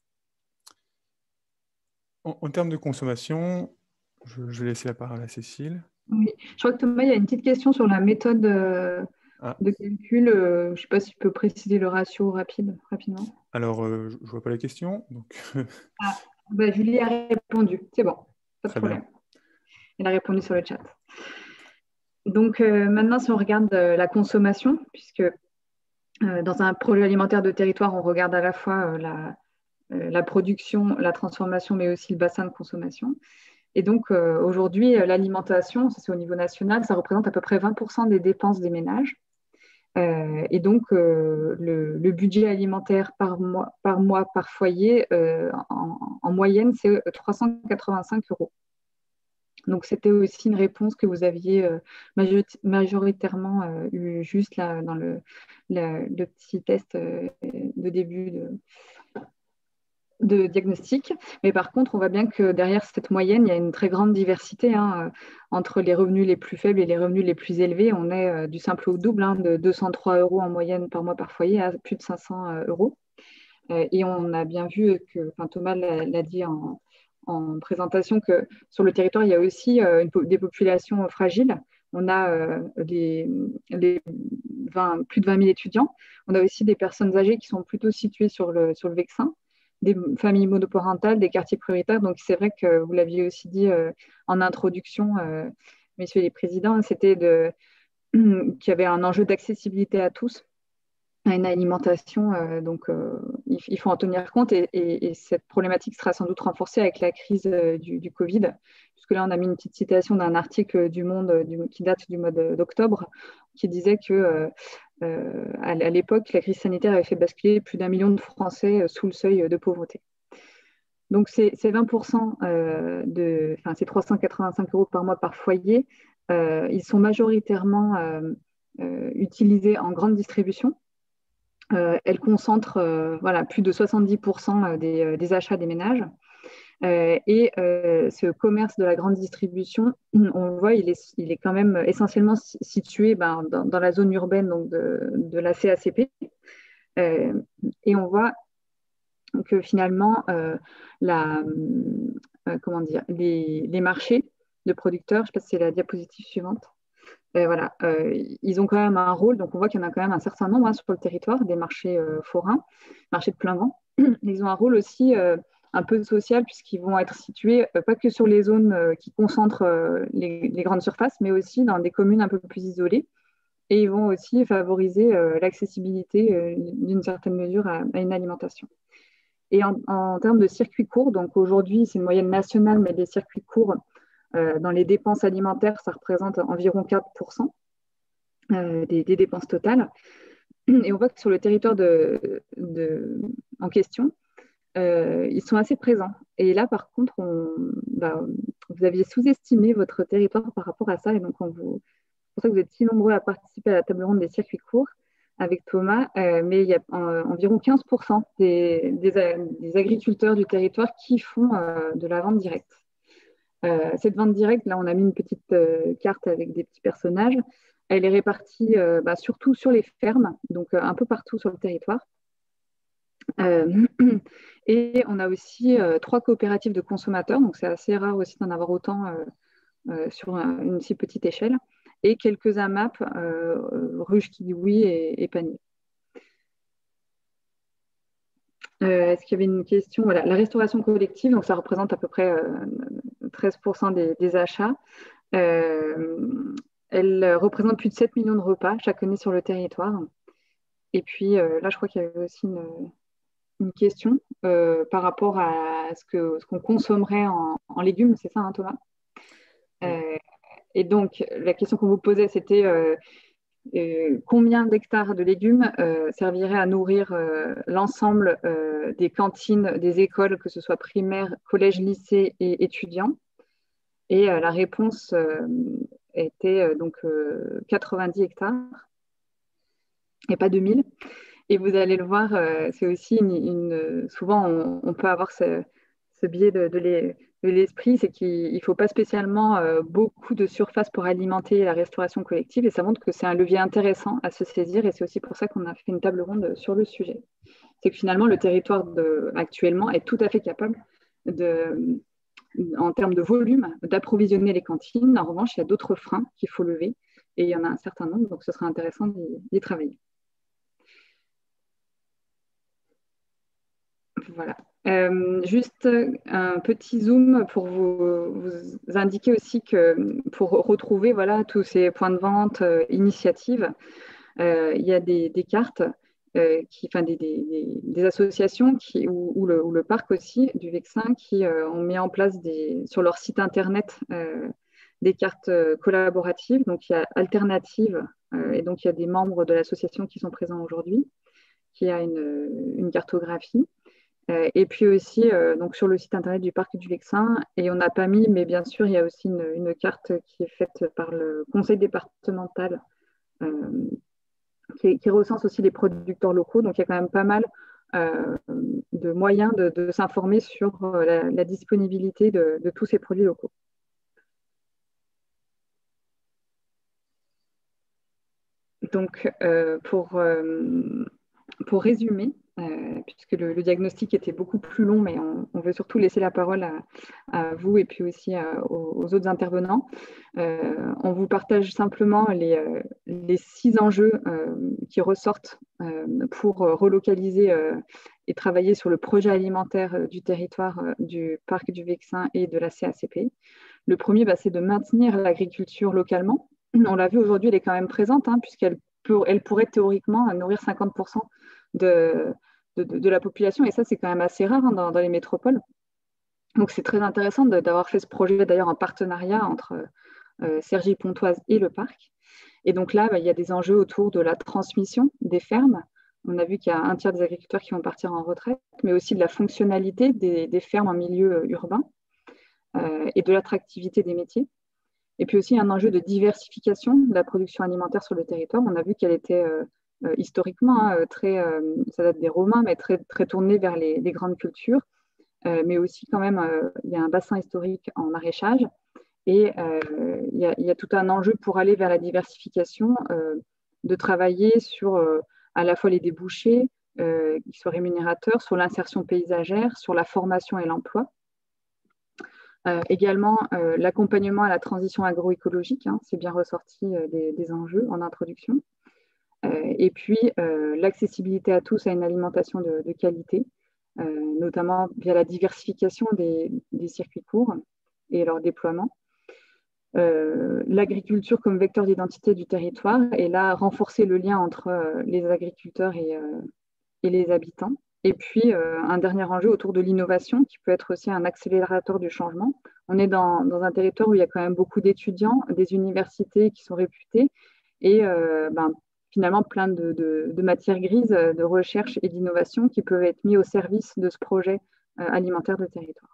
En termes de consommation, je vais laisser la parole à Cécile. Oui, je crois que Thomas, il y a une petite question sur la méthode de calcul. Je ne sais pas si tu peux préciser le ratio rapidement. Alors, je ne vois pas la question. Donc... Julie a répondu. C'est bon, pas de problème. Bien. Elle a répondu sur le chat. Donc, maintenant, si on regarde la consommation, puisque dans un projet alimentaire de territoire, on regarde à la fois la production, la transformation, mais aussi le bassin de consommation. Et donc, aujourd'hui, l'alimentation, ça c'est au niveau national, ça représente à peu près 20% des dépenses des ménages. Et donc, le budget alimentaire par mois, par foyer, en moyenne, c'est 385 €. Donc, c'était aussi une réponse que vous aviez majoritairement eu juste là, dans le petit test de début de diagnostic. Mais par contre, on voit bien que derrière cette moyenne, il y a une très grande diversité entre les revenus les plus faibles et les revenus les plus élevés. On est du simple au double, de 203 € en moyenne par mois par foyer à plus de 500 €. Et on a bien vu que, Thomas l'a dit en présentation, que sur le territoire, il y a aussi des populations fragiles. On a plus de 20 000 étudiants. On a aussi des personnes âgées qui sont plutôt situées sur le Vexin, des familles monoparentales, des quartiers prioritaires. Donc, c'est vrai que vous l'aviez aussi dit en introduction, messieurs les présidents, c'était qu'il y avait un enjeu d'accessibilité à tous à une alimentation. Donc, il faut en tenir compte. Et cette problématique sera sans doute renforcée avec la crise du Covid, puisque là, on a mis une petite citation d'un article du Monde qui date du mois d'octobre, qui disait que à l'époque, la crise sanitaire avait fait basculer plus d'1 million de Français sous le seuil de pauvreté. Donc, ces 20%, ces 385 € par mois par foyer, ils sont majoritairement utilisés en grande distribution. Elle concentre plus de 70% des achats des ménages. Et ce commerce de la grande distribution, on le voit, il est quand même essentiellement situé dans la zone urbaine donc de la CACP. Et on voit que finalement, les marchés de producteurs, je ne sais pas si c'est la diapositive suivante, ils ont quand même un rôle. Donc on voit qu'il y en a quand même un certain nombre sur le territoire, des marchés forains, marchés de plein vent. Ils ont un rôle aussi un peu social, puisqu'ils vont être situés pas que sur les zones qui concentrent les grandes surfaces, mais aussi dans des communes un peu plus isolées. Et ils vont aussi favoriser l'accessibilité d'une certaine mesure à une alimentation. Et en termes de circuits courts, donc aujourd'hui c'est une moyenne nationale, mais des circuits courts dans les dépenses alimentaires, ça représente environ 4% des dépenses totales. Et on voit que sur le territoire en question, ils sont assez présents. Et là, par contre, vous aviez sous-estimé votre territoire par rapport à ça. Et donc, c'est pour ça que vous êtes si nombreux à participer à la table ronde des circuits courts avec Thomas. Mais il y a environ 15% des agriculteurs du territoire qui font de la vente directe. Cette vente directe, là, on a mis une petite carte avec des petits personnages. Elle est répartie surtout sur les fermes, donc un peu partout sur le territoire. Et on a aussi 3 coopératives de consommateurs, donc c'est assez rare aussi d'en avoir autant sur une si petite échelle, et quelques AMAP, Ruche, Kiwi et Panier. Est-ce qu'il y avait une question? Voilà, la restauration collective, donc ça représente à peu près 13% des achats. Elle représente plus de 7 millions de repas chaque année sur le territoire. Et puis là, je crois qu'il y avait aussi une question par rapport à ce qu'on consommerait en légumes, c'est ça, hein, Thomas? Et donc, la question qu'on vous posait, c'était combien d'hectares de légumes serviraient à nourrir l'ensemble des cantines des écoles, que ce soit primaire, collège, lycée et étudiants. Et la réponse était donc 90 hectares et pas 2000. Et vous allez le voir, c'est aussi souvent on peut avoir ce biais de l'esprit, c'est qu'il ne faut pas spécialement beaucoup de surface pour alimenter la restauration collective, et ça montre que c'est un levier intéressant à se saisir, et c'est aussi pour ça qu'on a fait une table ronde sur le sujet. C'est que finalement, le territoire actuellement est tout à fait capable en termes de volume, d'approvisionner les cantines. En revanche, il y a d'autres freins qu'il faut lever, et il y en a un certain nombre, donc ce sera intéressant d'y travailler. Voilà. Juste un petit zoom pour vous indiquer aussi que pour retrouver voilà, tous ces points de vente, initiatives, il y a des cartes, des associations ou le parc aussi du Vexin qui ont mis en place sur leur site internet des cartes collaboratives. Donc il y a Alternative, et donc il y a des membres de l'association qui sont présents aujourd'hui, qui a une cartographie. Et puis aussi, donc sur le site internet du parc du Vexin, et on n'a pas mis, mais bien sûr, il y a aussi une carte qui est faite par le conseil départemental qui recense aussi les producteurs locaux. Donc il y a quand même pas mal de moyens de s'informer sur la disponibilité de tous ces produits locaux. Donc pour résumer, puisque le diagnostic était beaucoup plus long, mais on veut surtout laisser la parole à vous et puis aussi aux autres intervenants. On vous partage simplement les 6 enjeux qui ressortent pour relocaliser et travailler sur le projet alimentaire du territoire du parc du Vexin et de la CACP. Le premier, c'est de maintenir l'agriculture localement. On l'a vu aujourd'hui, elle est quand même présente, hein, puisqu'elle pourrait théoriquement nourrir 50% de la population, et ça c'est quand même assez rare hein, dans les métropoles. Donc c'est très intéressant d'avoir fait ce projet d'ailleurs en partenariat entre Cergy-Pontoise et le parc. Et donc là, il y a des enjeux autour de la transmission des fermes. On a vu qu'il y a un tiers des agriculteurs qui vont partir en retraite, mais aussi de la fonctionnalité des fermes en milieu urbain et de l'attractivité des métiers. Et puis aussi un enjeu de diversification de la production alimentaire sur le territoire. On a vu qu'elle était historiquement ça date des Romains, mais très, très tournée vers les grandes cultures. Mais aussi quand même, il y a un bassin historique en maraîchage. Et il y a tout un enjeu pour aller vers la diversification, de travailler sur à la fois les débouchés qui soient rémunérateurs, sur l'insertion paysagère, sur la formation et l'emploi. Également, l'accompagnement à la transition agroécologique, hein, c'est bien ressorti des enjeux en introduction. Et puis, l'accessibilité à tous à une alimentation de qualité, notamment via la diversification des circuits courts et leur déploiement. L'agriculture comme vecteur d'identité du territoire, et là, renforcer le lien entre les agriculteurs et les habitants. Et puis, un dernier enjeu autour de l'innovation, qui peut être aussi un accélérateur du changement. On est dans un territoire où il y a quand même beaucoup d'étudiants, des universités qui sont réputées, et finalement plein de matières grises, de recherche et d'innovation qui peuvent être mis au service de ce projet alimentaire de territoire.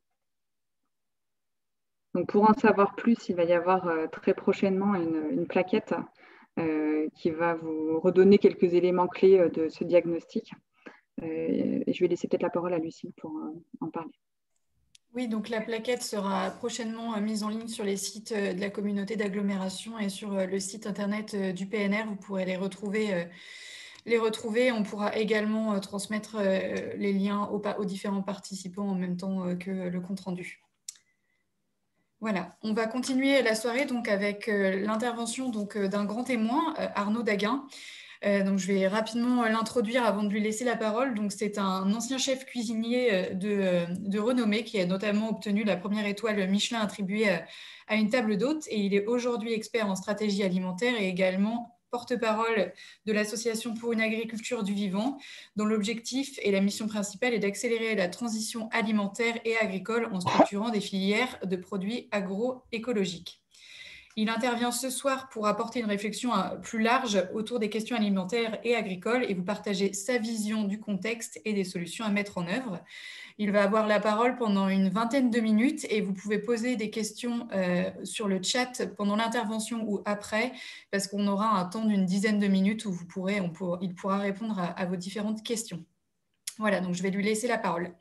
Donc, pour en savoir plus, il va y avoir très prochainement une plaquette qui va vous redonner quelques éléments clés de ce diagnostic. Et je vais laisser peut-être la parole à Lucille pour en parler. Oui, donc la plaquette sera prochainement mise en ligne sur les sites de la communauté d'agglomération et sur le site internet du PNR. Vous pourrez les retrouver. On pourra également transmettre les liens aux différents participants en même temps que le compte-rendu. Voilà, on va continuer la soirée donc avec l'intervention d'un grand témoin, Arnaud Daguin. Donc, je vais rapidement l'introduire avant de lui laisser la parole. Donc, c'est un ancien chef cuisinier de renommée qui a notamment obtenu la première étoile Michelin attribuée à une table d'hôte. Et il est aujourd'hui expert en stratégie alimentaire et également porte-parole de l'Association pour une agriculture du vivant, dont l'objectif et la mission principale est d'accélérer la transition alimentaire et agricole en structurant des filières de produits agroécologiques. Il intervient ce soir pour apporter une réflexion plus large autour des questions alimentaires et agricoles et vous partager sa vision du contexte et des solutions à mettre en œuvre. Il va avoir la parole pendant une vingtaine de minutes et vous pouvez poser des questions sur le chat pendant l'intervention ou après, parce qu'on aura un temps d'une dizaine de minutes où il pourra répondre à vos différentes questions. Voilà, donc je vais lui laisser la parole.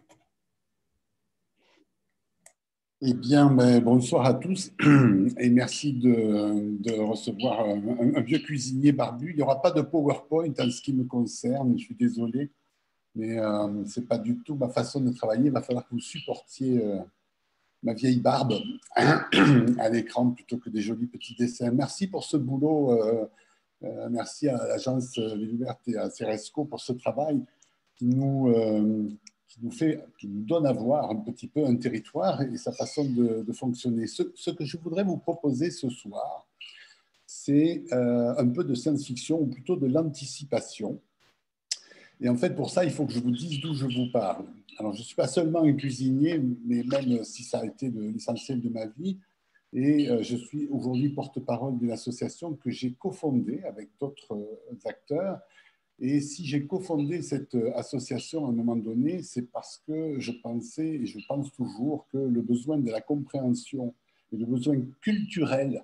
Eh bien, bonsoir à tous et merci de recevoir un vieux cuisinier barbu. Il n'y aura pas de PowerPoint en ce qui me concerne, je suis désolé, mais ce n'est pas du tout ma façon de travailler. Il va falloir que vous supportiez ma vieille barbe à l'écran plutôt que des jolis petits dessins. Merci pour ce boulot, merci à l'agence Ville Ouverte et à Ceresco pour ce travail qui nous donne à voir un petit peu un territoire et sa façon de fonctionner. Ce que je voudrais vous proposer ce soir, c'est un peu de science-fiction, ou plutôt de l'anticipation. Et en fait, pour ça, il faut que je vous dise d'où je vous parle. Alors, je ne suis pas seulement un cuisinier, mais même si ça a été l'essentiel de ma vie, et je suis aujourd'hui porte-parole d'une association que j'ai cofondée avec d'autres acteurs. Et si j'ai cofondé cette association à un moment donné, c'est parce que je pensais, et je pense toujours, que le besoin de la compréhension et le besoin culturel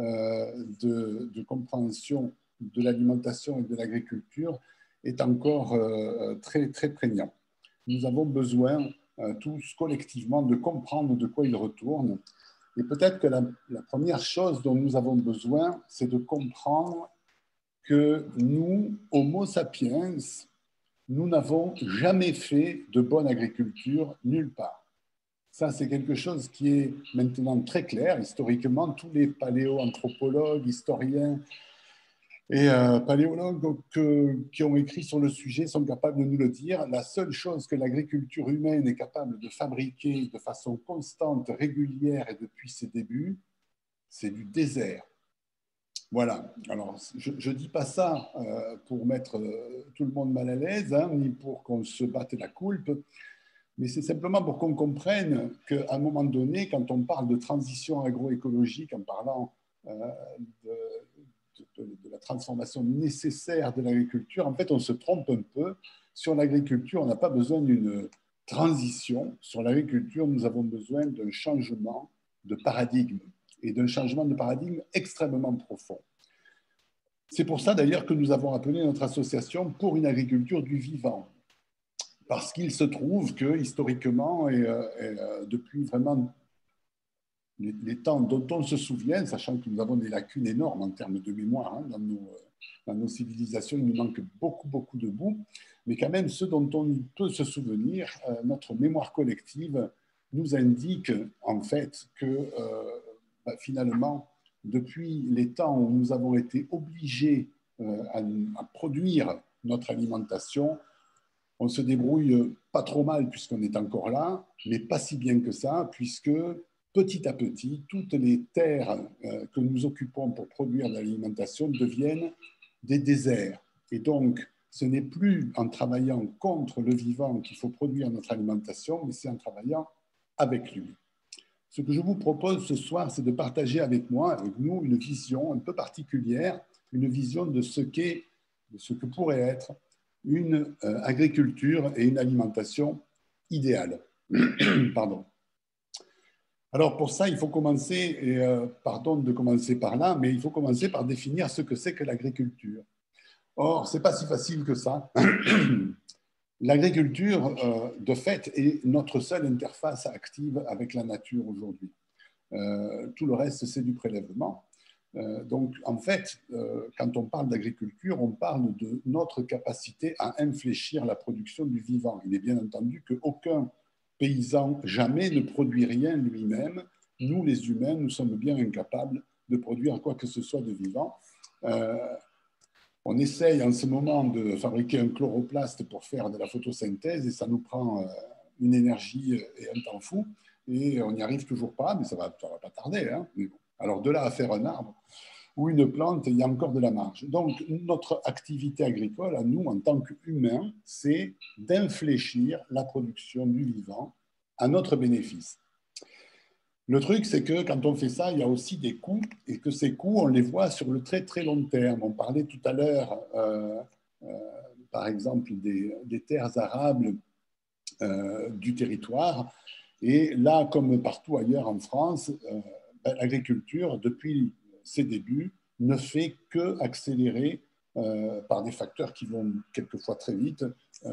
de compréhension de l'alimentation et de l'agriculture est encore très, très prégnant. Nous avons besoin tous collectivement de comprendre de quoi il retourne. Et peut-être que la première chose dont nous avons besoin, c'est de comprendre que nous, Homo sapiens, nous n'avons jamais fait de bonne agriculture nulle part. Ça, c'est quelque chose qui est maintenant très clair. Historiquement, tous les paléoanthropologues, historiens et paléologues qui ont écrit sur le sujet sont capables de nous le dire. La seule chose que l'agriculture humaine est capable de fabriquer de façon constante, régulière et depuis ses débuts, c'est du désert. Voilà, alors je ne dis pas ça pour mettre tout le monde mal à l'aise, hein, ni pour qu'on se batte la coulpe, mais c'est simplement pour qu'on comprenne qu'à un moment donné, quand on parle de transition agroécologique, en parlant de la transformation nécessaire de l'agriculture, en fait, on se trompe un peu. Sur l'agriculture, on n'a pas besoin d'une transition. Sur l'agriculture, nous avons besoin d'un changement de paradigme, et d'un changement de paradigme extrêmement profond. C'est pour ça d'ailleurs que nous avons appelé notre association pour une agriculture du vivant. Parce qu'il se trouve que historiquement, et depuis vraiment les temps dont on se souvient, sachant que nous avons des lacunes énormes en termes de mémoire hein, dans nos civilisations, il nous manque beaucoup, beaucoup de bouts, mais quand même ce dont on peut se souvenir, notre mémoire collective nous indique en fait que finalement, depuis les temps où nous avons été obligés à produire notre alimentation, on se débrouille pas trop mal puisqu'on est encore là, mais pas si bien que ça, puisque petit à petit, toutes les terres que nous occupons pour produire de l'alimentation deviennent des déserts. Et donc, ce n'est plus en travaillant contre le vivant qu'il faut produire notre alimentation, mais c'est en travaillant avec lui. Ce que je vous propose ce soir, c'est de partager avec moi, avec nous, une vision un peu particulière, une vision de ce que pourrait être une agriculture et une alimentation idéale. Pardon. Alors pour ça, il faut commencer, et pardon de commencer par là, mais il faut commencer par définir ce que c'est que l'agriculture. Or, ce n'est pas si facile que ça. L'agriculture, de fait, est notre seule interface active avec la nature aujourd'hui. Tout le reste, c'est du prélèvement. Donc, en fait, quand on parle d'agriculture, on parle de notre capacité à infléchir la production du vivant. Il est bien entendu qu'aucun paysan jamais ne produit rien lui-même. Nous, les humains, nous sommes bien incapables de produire quoi que ce soit de vivant. On essaye en ce moment de fabriquer un chloroplaste pour faire de la photosynthèse et ça nous prend une énergie et un temps fou. Et on n'y arrive toujours pas, mais ça va pas tarder. Hein. Mais bon. Alors de là à faire un arbre ou une plante, il y a encore de la marge. Donc notre activité agricole, à nous, en tant qu'humains, c'est d'infléchir la production du vivant à notre bénéfice. Le truc, c'est que quand on fait ça, il y a aussi des coûts et que ces coûts, on les voit sur le très très long terme. On parlait tout à l'heure, par exemple, des terres arables du territoire. Et là, comme partout ailleurs en France, l'agriculture, depuis ses débuts, ne fait qu'accélérer par des facteurs qui vont quelquefois très vite,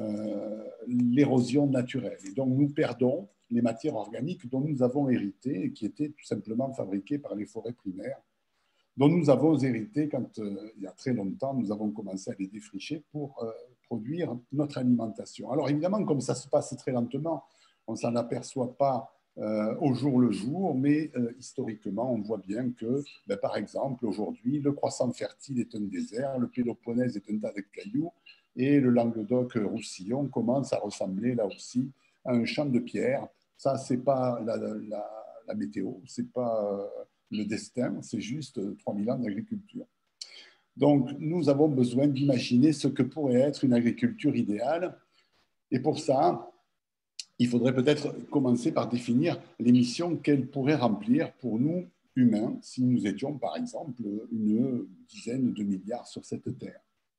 l'érosion naturelle. Et donc, nous perdons les matières organiques dont nous avons hérité et qui étaient tout simplement fabriquées par les forêts primaires, dont nous avons hérité quand, il y a très longtemps, nous avons commencé à les défricher pour produire notre alimentation. Alors évidemment, comme ça se passe très lentement, on ne s'en aperçoit pas au jour le jour, mais historiquement, on voit bien que, par exemple, aujourd'hui, le Croissant fertile est un désert, le Péloponnèse est un tas de cailloux, et le Languedoc-Roussillon commence à ressembler là aussi à un champ de pierre. Ça, ce n'est pas la météo, ce n'est pas le destin, c'est juste 3000 ans d'agriculture. Donc, nous avons besoin d'imaginer ce que pourrait être une agriculture idéale. Et pour ça, il faudrait peut-être commencer par définir les missions qu'elle pourrait remplir pour nous, humains, si nous étions, par exemple, une dizaine de milliards sur cette terre.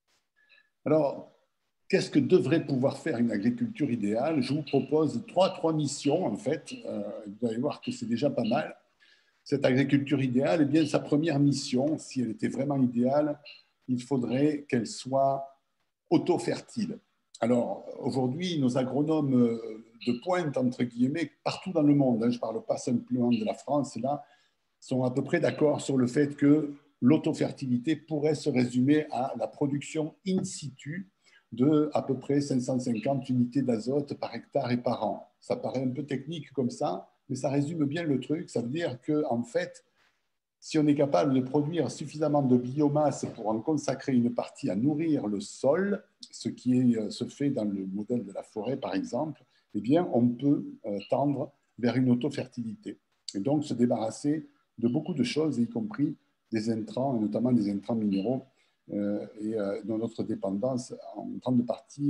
Alors, qu'est-ce que devrait pouvoir faire une agriculture idéale? Je vous propose trois missions, en fait. Vous allez voir que c'est déjà pas mal. Cette agriculture idéale, eh bien, sa première mission, si elle était vraiment idéale, il faudrait qu'elle soit auto-fertile. Alors, aujourd'hui, nos agronomes de pointe, entre guillemets, partout dans le monde, hein, je ne parle pas simplement de la France, là, sont à peu près d'accord sur le fait que l'autofertilité pourrait se résumer à la production in situ de à peu près 550 unités d'azote par hectare et par an. Ça paraît un peu technique comme ça, mais ça résume bien le truc. Ça veut dire qu'en fait, si on est capable de produire suffisamment de biomasse pour en consacrer une partie à nourrir le sol, ce qui se fait dans le modèle de la forêt par exemple, eh bien, on peut tendre vers une autofertilité et donc se débarrasser de beaucoup de choses, y compris des intrants, et notamment des intrants minéraux, et dans notre dépendance en grande partie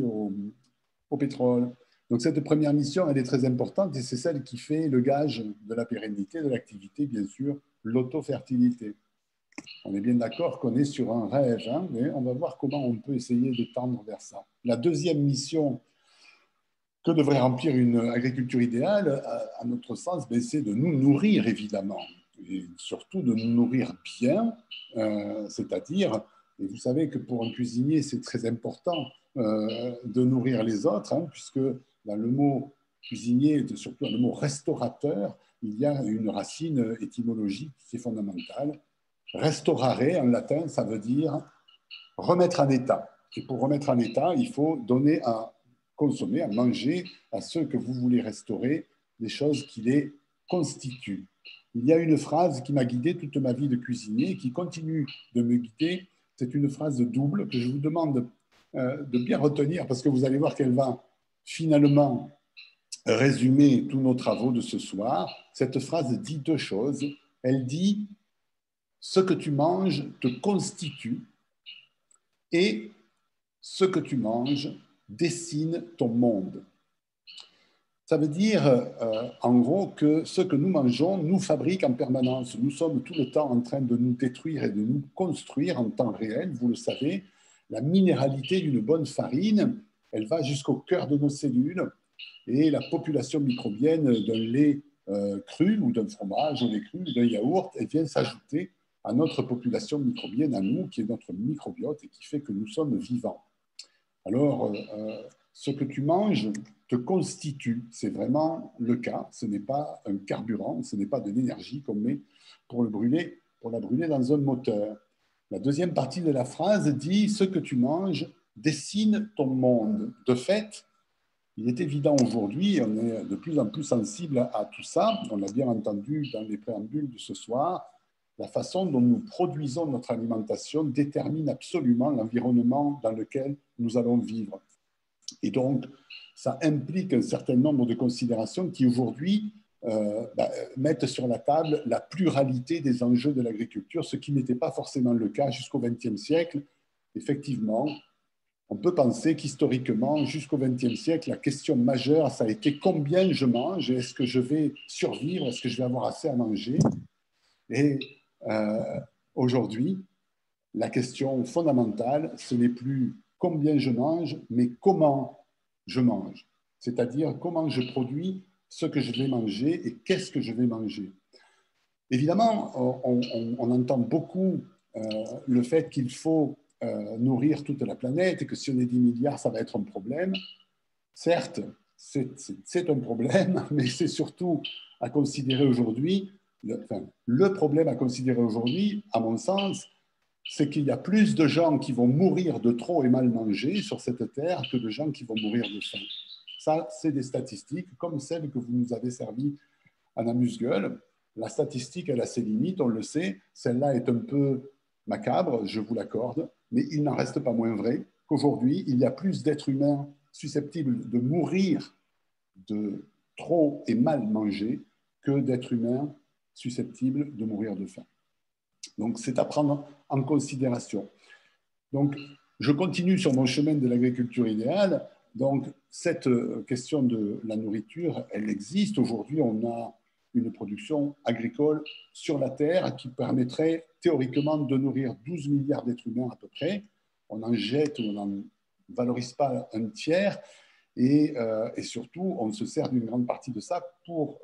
au pétrole. Donc cette première mission, elle est très importante et c'est celle qui fait le gage de la pérennité de l'activité, bien sûr, l'autofertilité. On est bien d'accord qu'on est sur un rêve, hein, mais on va voir comment on peut essayer de tendre vers ça. La deuxième mission que devrait remplir une agriculture idéale, à notre sens, c'est de nous nourrir, évidemment, et surtout de nous nourrir bien, c'est-à-dire, et vous savez que pour un cuisinier, c'est très important de nourrir les autres, hein, puisque dans le mot cuisinier, surtout dans le mot restaurateur, il y a une racine étymologique qui est fondamentale. Restaurare, en latin, ça veut dire remettre en état. Et pour remettre en état, il faut donner à consommer, à manger à ceux que vous voulez restaurer des choses qui les constituent. Il y a une phrase qui m'a guidé toute ma vie de cuisinier et qui continue de me guider. C'est une phrase double que je vous demande de bien retenir parce que vous allez voir qu'elle va finalement résumer tous nos travaux de ce soir. Cette phrase dit deux choses. Elle dit « ce que tu manges te constitue et ce que tu manges dessine ton monde ». Ça veut dire, en gros, que ce que nous mangeons nous fabrique en permanence. Nous sommes tout le temps en train de nous détruire et de nous construire en temps réel. Vous le savez, la minéralité d'une bonne farine, elle va jusqu'au cœur de nos cellules. Et la population microbienne d'un lait cru ou d'un fromage au lait cru ou d'un yaourt, elle vient s'ajouter à notre population microbienne, à nous, qui est notre microbiote et qui fait que nous sommes vivants. Alors, ce que tu manges te constitue, c'est vraiment le cas. Ce n'est pas un carburant, ce n'est pas de l'énergie qu'on met pour la brûler dans un moteur. La deuxième partie de la phrase dit « ce que tu manges dessine ton monde ». De fait, il est évident aujourd'hui, on est de plus en plus sensible à tout ça, on l'a bien entendu dans les préambules de ce soir, la façon dont nous produisons notre alimentation détermine absolument l'environnement dans lequel nous allons vivre. Et donc, ça implique un certain nombre de considérations qui aujourd'hui mettent sur la table la pluralité des enjeux de l'agriculture, ce qui n'était pas forcément le cas jusqu'au XXe siècle. Effectivement, on peut penser qu'historiquement, jusqu'au XXe siècle, la question majeure, ça a été combien je mange, est-ce que je vais survivre, est-ce que je vais avoir assez à manger. Et aujourd'hui, la question fondamentale, ce n'est plus combien je mange, mais comment je mange. C'est-à-dire comment je produis ce que je vais manger et qu'est-ce que je vais manger. Évidemment, on entend beaucoup le fait qu'il faut nourrir toute la planète et que si on est 10 milliards, ça va être un problème. Certes, c'est un problème, mais c'est surtout à considérer aujourd'hui, le problème à considérer aujourd'hui, à mon sens, c'est qu'il y a plus de gens qui vont mourir de trop et mal manger sur cette terre que de gens qui vont mourir de faim. Ça, c'est des statistiques comme celles que vous nous avez servies en amuse-gueule. La statistique, elle a ses limites, on le sait. Celle-là est un peu macabre, je vous l'accorde, mais il n'en reste pas moins vrai qu'aujourd'hui, il y a plus d'êtres humains susceptibles de mourir de trop et mal manger que d'êtres humains susceptibles de mourir de faim. Donc, c'est à prendre en considération. Donc, je continue sur mon chemin de l'agriculture idéale. Donc, cette question de la nourriture, elle existe. Aujourd'hui, on a une production agricole sur la Terre qui permettrait théoriquement de nourrir 12 milliards d'êtres humains à peu près. On en jette ou on n'en valorise pas un tiers. Et surtout, on se sert d'une grande partie de ça pour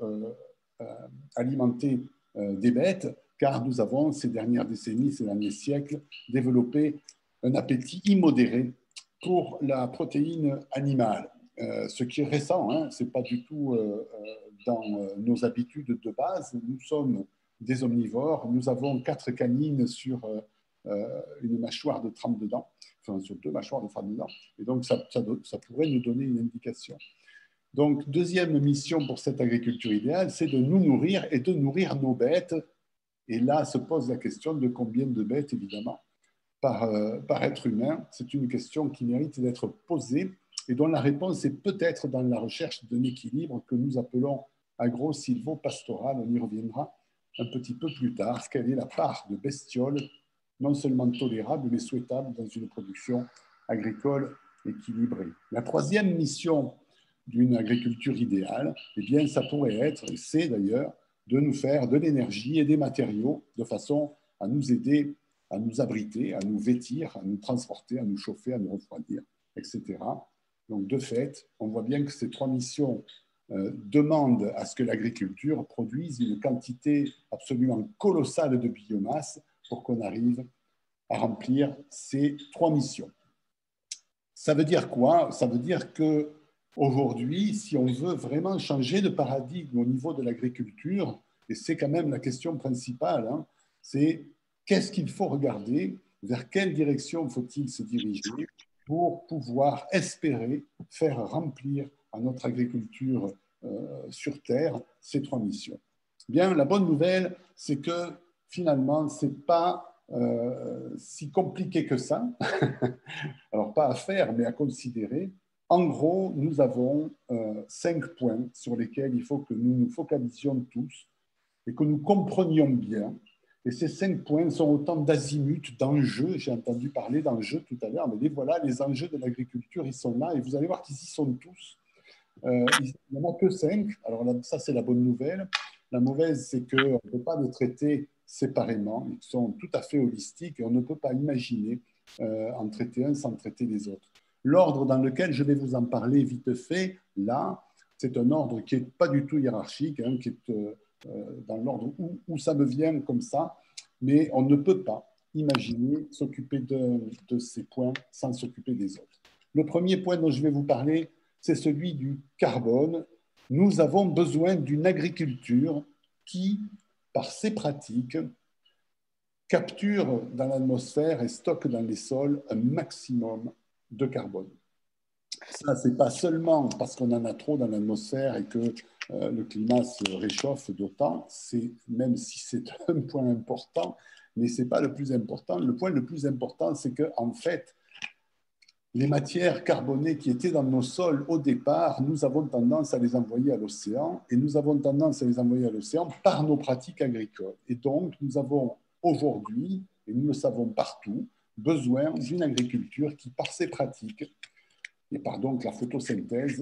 alimenter des bêtes, car nous avons, ces dernières décennies, ces derniers siècles, développé un appétit immodéré pour la protéine animale. Ce qui est récent, hein, ce n'est pas du tout dans nos habitudes de base. Nous sommes des omnivores, nous avons 4 canines sur une mâchoire de 32 dents, enfin sur 2 mâchoires de 32 dents, et donc ça pourrait nous donner une indication. Donc, deuxième mission pour cette agriculture idéale, c'est de nous nourrir et de nourrir nos bêtes. Et là se pose la question de combien de bêtes, évidemment, par être humain. C'est une question qui mérite d'être posée et dont la réponse est peut-être dans la recherche d'un équilibre que nous appelons agro-silvo-pastoral. On y reviendra un petit peu plus tard. Quelle est la part de bestioles non seulement tolérable, mais souhaitable dans une production agricole équilibrée. La troisième mission d'une agriculture idéale, eh bien, ça pourrait être, et c'est d'ailleurs, de nous faire de l'énergie et des matériaux de façon à nous aider, à nous abriter, à nous vêtir, à nous transporter, à nous chauffer, à nous refroidir, etc. Donc, de fait, on voit bien que ces 3 missions demandent à ce que l'agriculture produise une quantité absolument colossale de biomasse pour qu'on arrive à remplir ces 3 missions. Ça veut dire quoi? Ça veut dire que aujourd'hui, si on veut vraiment changer de paradigme au niveau de l'agriculture, et c'est quand même la question principale, hein, c'est qu'est-ce qu'il faut regarder, vers quelle direction faut-il se diriger pour pouvoir espérer faire remplir à notre agriculture sur Terre ces 3 missions. Bien, la bonne nouvelle, c'est que finalement, ce n'est pas si compliqué que ça. Alors, pas à faire, mais à considérer. En gros, nous avons 5 points sur lesquels il faut que nous nous focalisions tous et que nous comprenions bien. Et ces 5 points sont autant d'azimuts, d'enjeux. J'ai entendu parler d'enjeux tout à l'heure, mais les voilà, les enjeux de l'agriculture, ils sont là et vous allez voir qu'ils y sont tous. Il n'y en a que 5. Alors là, ça, c'est la bonne nouvelle. La mauvaise, c'est qu'on ne peut pas les traiter séparément. Ils sont tout à fait holistiques et on ne peut pas imaginer en traiter un sans traiter les autres. L'ordre dans lequel je vais vous en parler vite fait, là, c'est un ordre qui n'est pas du tout hiérarchique, hein, qui est dans l'ordre où ça me vient comme ça, mais on ne peut pas imaginer s'occuper de ces points sans s'occuper des autres. Le premier point dont je vais vous parler, c'est celui du carbone. Nous avons besoin d'une agriculture qui, par ses pratiques, capture dans l'atmosphère et stocke dans les sols un maximum de carbone. Ça, ce n'est pas seulement parce qu'on en a trop dans l'atmosphère et que le climat se réchauffe d'autant, même si c'est un point important, mais ce n'est pas le plus important. Le point le plus important, c'est qu'en fait, les matières carbonées qui étaient dans nos sols au départ, nous avons tendance à les envoyer à l'océan, et nous avons tendance à les envoyer à l'océan par nos pratiques agricoles. Et donc, nous avons aujourd'hui, et nous le savons partout, besoin d'une agriculture qui, par ses pratiques, et par donc la photosynthèse,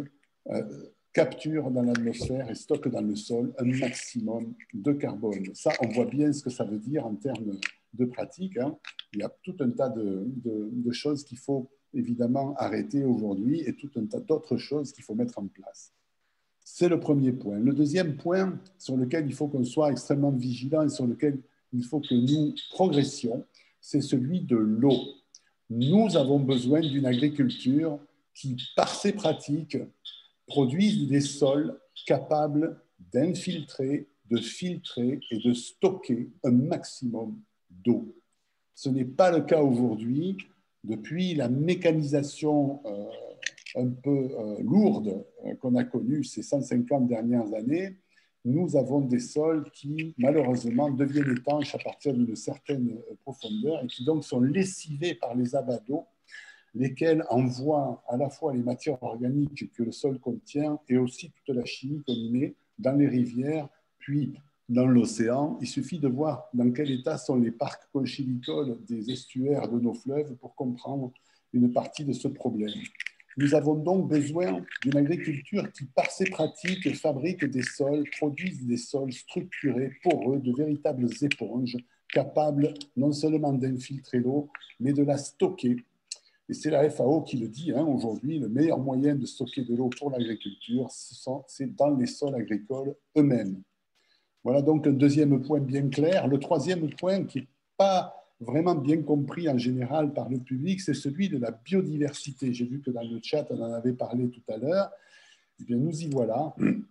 capture dans l'atmosphère et stocke dans le sol un maximum de carbone. Ça, on voit bien ce que ça veut dire en termes de pratique. Hein. Il y a tout un tas de choses qu'il faut évidemment arrêter aujourd'hui et tout un tas d'autres choses qu'il faut mettre en place. C'est le premier point. Le deuxième point sur lequel il faut qu'on soit extrêmement vigilant et sur lequel il faut que nous progressions, c'est celui de l'eau. Nous avons besoin d'une agriculture qui, par ses pratiques, produisent des sols capables d'infiltrer, de filtrer et de stocker un maximum d'eau. Ce n'est pas le cas aujourd'hui. Depuis la mécanisation un peu lourde qu'on a connue ces 150 dernières années, nous avons des sols qui, malheureusement, deviennent étanches à partir d'une certaine profondeur et qui donc sont lessivés par les abats d'eau, lesquels envoient à la fois les matières organiques que le sol contient et aussi toute la chimie qu'on y met dans les rivières, puis dans l'océan. Il suffit de voir dans quel état sont les parcs conchylicoles des estuaires de nos fleuves pour comprendre une partie de ce problème. Nous avons donc besoin d'une agriculture qui, par ses pratiques, fabrique des sols, produise des sols structurés, poreux, de véritables éponges, capables non seulement d'infiltrer l'eau, mais de la stocker. Et c'est la FAO qui le dit, hein, aujourd'hui, le meilleur moyen de stocker de l'eau pour l'agriculture, c'est dans les sols agricoles eux-mêmes. Voilà donc un deuxième point bien clair. Le troisième point qui n'est pas vraiment bien compris en général par le public, c'est celui de la biodiversité. J'ai vu que dans le chat, on en avait parlé tout à l'heure. Eh bien, nous y voilà.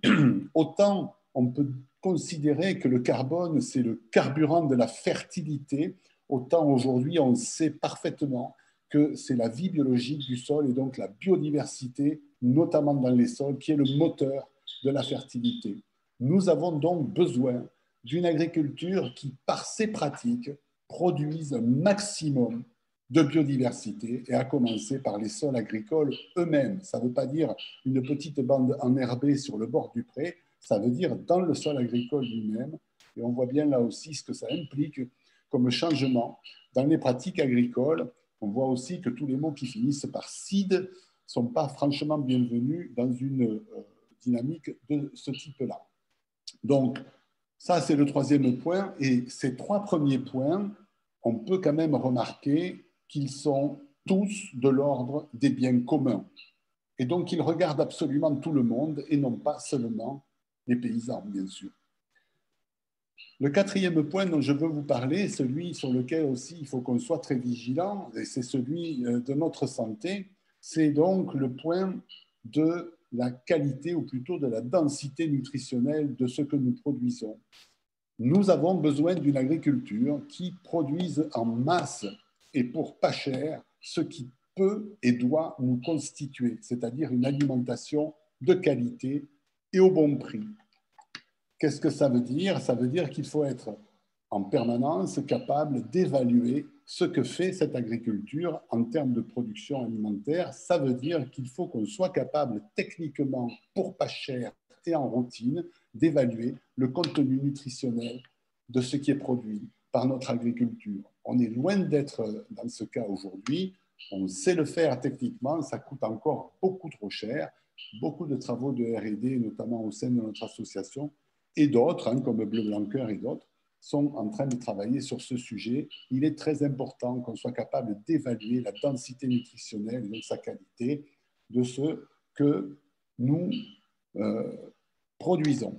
Autant on peut considérer que le carbone, c'est le carburant de la fertilité, autant aujourd'hui, on sait parfaitement que c'est la vie biologique du sol et donc la biodiversité, notamment dans les sols, qui est le moteur de la fertilité. Nous avons donc besoin d'une agriculture qui, par ses pratiques, produise un maximum de biodiversité, et à commencer par les sols agricoles eux-mêmes. Ça ne veut pas dire une petite bande enherbée sur le bord du pré, ça veut dire dans le sol agricole lui-même. Et on voit bien là aussi ce que ça implique comme changement dans les pratiques agricoles. On voit aussi que tous les mots qui finissent par "cide" ne sont pas franchement bienvenus dans une dynamique de ce type-là. Donc, ça, c'est le troisième point. Et ces trois premiers points, on peut quand même remarquer qu'ils sont tous de l'ordre des biens communs. Et donc, ils regardent absolument tout le monde et non pas seulement les paysans, bien sûr. Le quatrième point dont je veux vous parler, celui sur lequel aussi il faut qu'on soit très vigilant, et c'est celui de notre santé, c'est donc le point de la qualité, ou plutôt de la densité nutritionnelle de ce que nous produisons. Nous avons besoin d'une agriculture qui produise en masse et pour pas cher ce qui peut et doit nous constituer, c'est-à-dire une alimentation de qualité et au bon prix. Qu'est-ce que ça veut dire? Ça veut dire qu'il faut être en permanence capable d'évaluer ce que fait cette agriculture en termes de production alimentaire. Ça veut dire qu'il faut qu'on soit capable techniquement, pour pas cher et en routine, d'évaluer le contenu nutritionnel de ce qui est produit par notre agriculture. On est loin d'être dans ce cas aujourd'hui. On sait le faire techniquement, ça coûte encore beaucoup trop cher. Beaucoup de travaux de R&D, notamment au sein de notre association, et d'autres, hein, comme Bleu Blanc Cœur et d'autres, sont en train de travailler sur ce sujet. Il est très important qu'on soit capable d'évaluer la densité nutritionnelle et donc sa qualité de ce que nous produisons.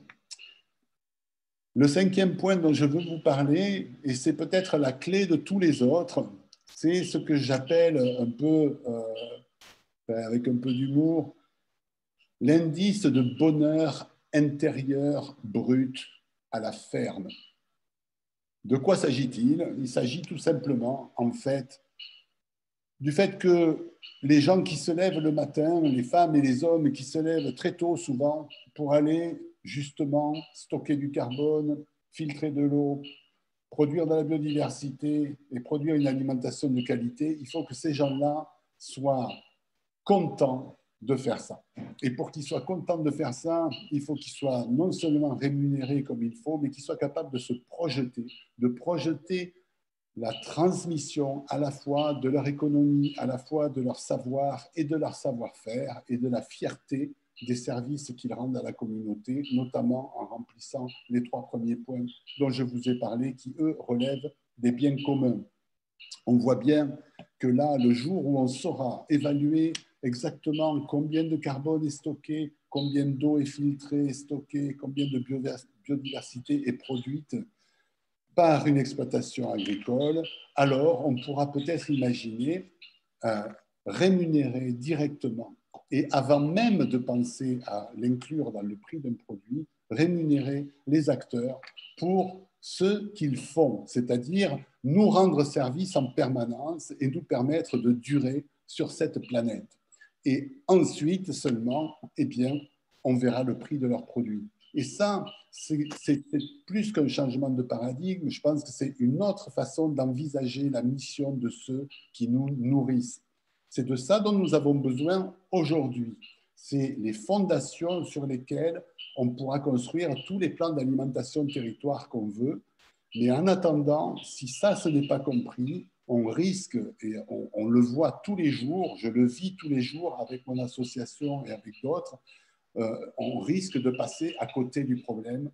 Le cinquième point dont je veux vous parler, et c'est peut-être la clé de tous les autres, c'est ce que j'appelle un peu, avec un peu d'humour, l'indice de bonheur intérieur brut à la ferme. De quoi s'agit-il? Il s'agit tout simplement, en fait, du fait que les gens qui se lèvent le matin, les femmes et les hommes qui se lèvent très tôt souvent pour aller justement stocker du carbone, filtrer de l'eau, produire de la biodiversité et produire une alimentation de qualité, il faut que ces gens-là soient contents de faire ça. Et pour qu'ils soient contents de faire ça, il faut qu'ils soient non seulement rémunérés comme il faut, mais qu'ils soient capables de se projeter, de projeter la transmission à la fois de leur économie, à la fois de leur savoir et de leur savoir-faire et de la fierté des services qu'ils rendent à la communauté, notamment en remplissant les 3 premiers points dont je vous ai parlé, qui, eux, relèvent des biens communs. On voit bien que là, le jour où on saura évaluer exactement combien de carbone est stocké, combien d'eau est filtrée, stockée, combien de biodiversité est produite par une exploitation agricole, alors on pourra peut-être imaginer rémunérer directement, et avant même de penser à l'inclure dans le prix d'un produit, rémunérer les acteurs pour ce qu'ils font, c'est-à-dire nous rendre service en permanence et nous permettre de durer sur cette planète. Et ensuite seulement, eh bien, on verra le prix de leurs produits. Et ça, c'est plus qu'un changement de paradigme, je pense que c'est une autre façon d'envisager la mission de ceux qui nous nourrissent. C'est de ça dont nous avons besoin aujourd'hui. C'est les fondations sur lesquelles on pourra construire tous les plans d'alimentation territoire qu'on veut. Mais en attendant, si ça, ce n'est pas compris, on risque, et on le voit tous les jours, je le vis tous les jours avec mon association et avec d'autres, on risque de passer à côté du problème,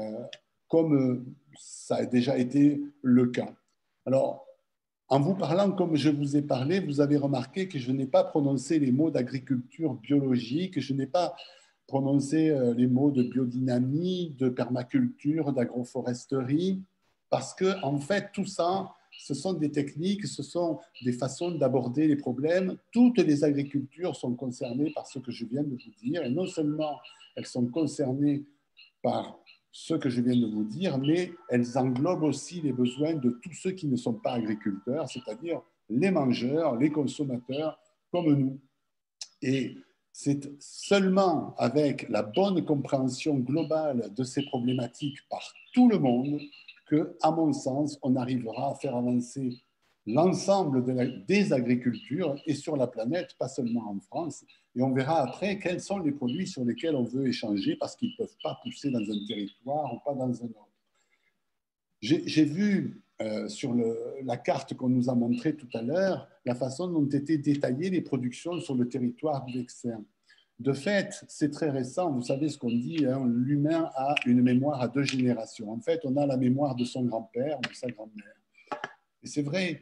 comme ça a déjà été le cas. Alors, en vous parlant comme je vous ai parlé, vous avez remarqué que je n'ai pas prononcé les mots d'agriculture biologique, je n'ai pas prononcé les mots de biodynamie, de permaculture, d'agroforesterie, parce que, en fait, tout ça, ce sont des techniques, ce sont des façons d'aborder les problèmes. Toutes les agricultures sont concernées par ce que je viens de vous dire, et non seulement elles sont concernées par ce que je viens de vous dire, mais elles englobent aussi les besoins de tous ceux qui ne sont pas agriculteurs, c'est-à-dire les mangeurs, les consommateurs, comme nous. Et c'est seulement avec la bonne compréhension globale de ces problématiques par tout le monde que, à mon sens, on arrivera à faire avancer l'ensemble des agricultures et sur la planète, pas seulement en France. Et on verra après quels sont les produits sur lesquels on veut échanger parce qu'ils ne peuvent pas pousser dans un territoire ou pas dans un autre. J'ai vu sur la carte qu'on nous a montrée tout à l'heure la façon dont étaient détaillées les productions sur le territoire du Vexin. De fait, c'est très récent. Vous savez ce qu'on dit, hein, l'humain a une mémoire à 2 générations. En fait, on a la mémoire de son grand-père, de sa grand-mère. Et c'est vrai,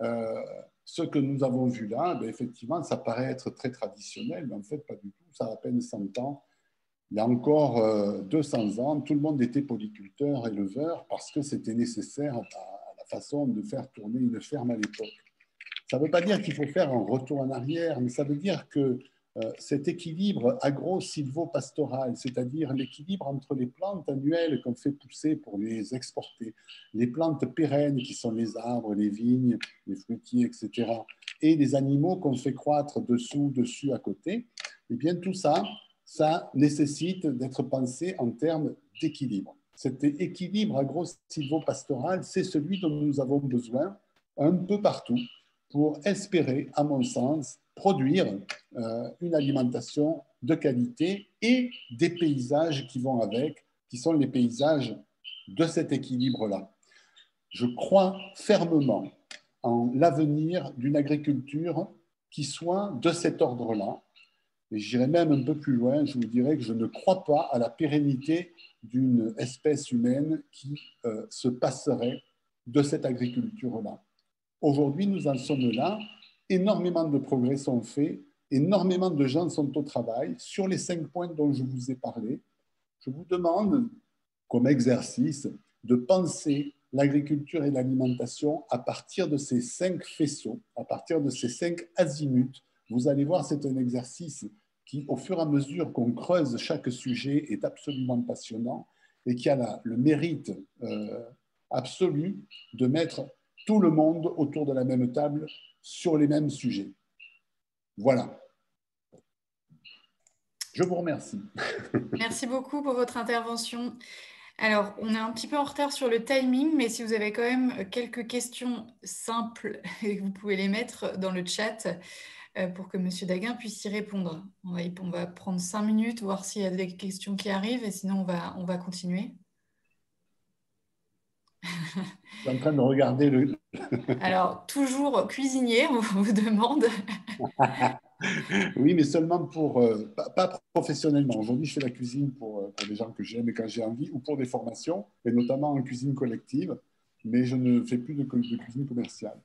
ce que nous avons vu là, ben effectivement, ça paraît être très traditionnel, mais en fait, pas du tout. Ça a à peine 100 ans. Il y a encore 200 ans, tout le monde était polyculteur, éleveur, parce que c'était nécessaire à la façon de faire tourner une ferme à l'époque. Ça ne veut pas dire qu'il faut faire un retour en arrière, mais ça veut dire que cet équilibre agro-silvo-pastoral, c'est-à-dire l'équilibre entre les plantes annuelles qu'on fait pousser pour les exporter, les plantes pérennes qui sont les arbres, les vignes, les fruitiers, etc., et les animaux qu'on fait croître dessous, dessus, à côté, eh bien tout ça, ça nécessite d'être pensé en termes d'équilibre. Cet équilibre agro-silvo-pastoral, c'est celui dont nous avons besoin un peu partout pour espérer, à mon sens, produire une alimentation de qualité et des paysages qui vont avec, qui sont les paysages de cet équilibre-là. Je crois fermement en l'avenir d'une agriculture qui soit de cet ordre-là. Et j'irai même un peu plus loin, je vous dirais que je ne crois pas à la pérennité d'une espèce humaine qui se passerait de cette agriculture-là. Aujourd'hui, nous en sommes là. Énormément de progrès sont faits. Énormément de gens sont au travail. Sur les 5 points dont je vous ai parlé, je vous demande, comme exercice, de penser l'agriculture et l'alimentation à partir de ces 5 faisceaux, à partir de ces 5 azimuts. Vous allez voir, c'est un exercice qui, au fur et à mesure qu'on creuse chaque sujet, est absolument passionnant et qui a le mérite absolu de mettre tout le monde autour de la même table sur les mêmes sujets. Voilà. Je vous remercie. Merci beaucoup pour votre intervention. Alors, on est un petit peu en retard sur le timing, mais si vous avez quand même quelques questions simples, vous pouvez les mettre dans le chat pour que M. Daguin puisse y répondre. On va prendre 5 minutes, voir s'il y a des questions qui arrivent, et sinon on va continuer. Je suis en train de regarder le... Alors, toujours cuisinier, on vous demande. Oui, mais seulement pour, pas professionnellement. Aujourd'hui, je fais la cuisine pour des gens que j'aime et quand j'ai envie, ou pour des formations, et notamment en cuisine collective, mais je ne fais plus de cuisine commerciale.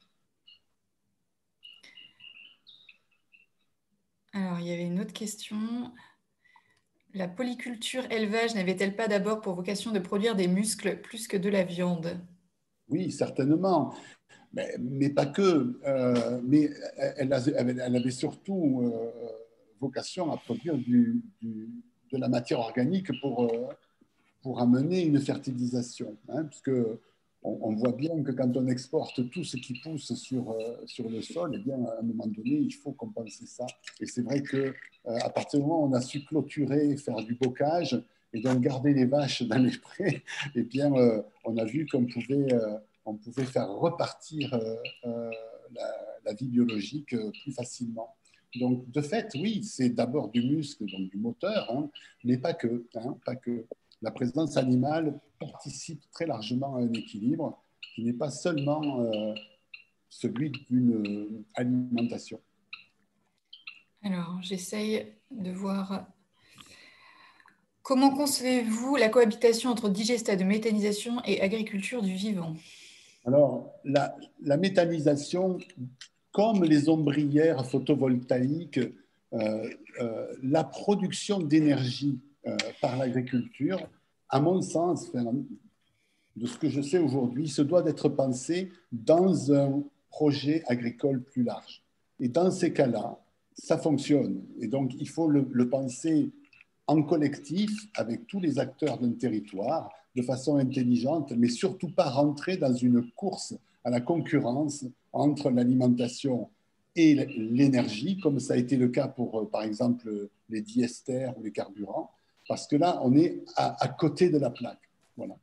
Alors, il y avait une autre question. La polyculture élevage n'avait-elle pas d'abord pour vocation de produire des muscles plus que de la viande? Oui, certainement, mais pas que. Mais elle avait surtout vocation à produire de la matière organique pour amener une fertilisation, hein, puisque on voit bien que quand on exporte tout ce qui pousse sur le sol, eh bien, à un moment donné, il faut compenser ça. Et c'est vrai qu'à partir du moment où on a su clôturer, faire du bocage, et donc garder les vaches dans les prés, eh bien, on a vu on pouvait faire repartir la vie biologique plus facilement. Donc, de fait, oui, c'est d'abord du muscle, donc du moteur, hein, mais pas que, hein, pas que. La présence animale participe très largement à un équilibre qui n'est pas seulement celui d'une alimentation. Alors, j'essaye de voir. Comment concevez-vous la cohabitation entre digestat de méthanisation et agriculture du vivant? Alors, la méthanisation, comme les ombrières photovoltaïques, la production d'énergie par l'agriculture, à mon sens, de ce que je sais aujourd'hui, se doit d'être pensé dans un projet agricole plus large. Et dans ces cas-là, ça fonctionne. Et donc, il faut le penser en collectif avec tous les acteurs d'un territoire de façon intelligente, mais surtout pas rentrer dans une course à la concurrence entre l'alimentation et l'énergie, comme ça a été le cas pour, par exemple, les diesters ou les carburants, parce que là, on est à côté de la plaque. Voilà.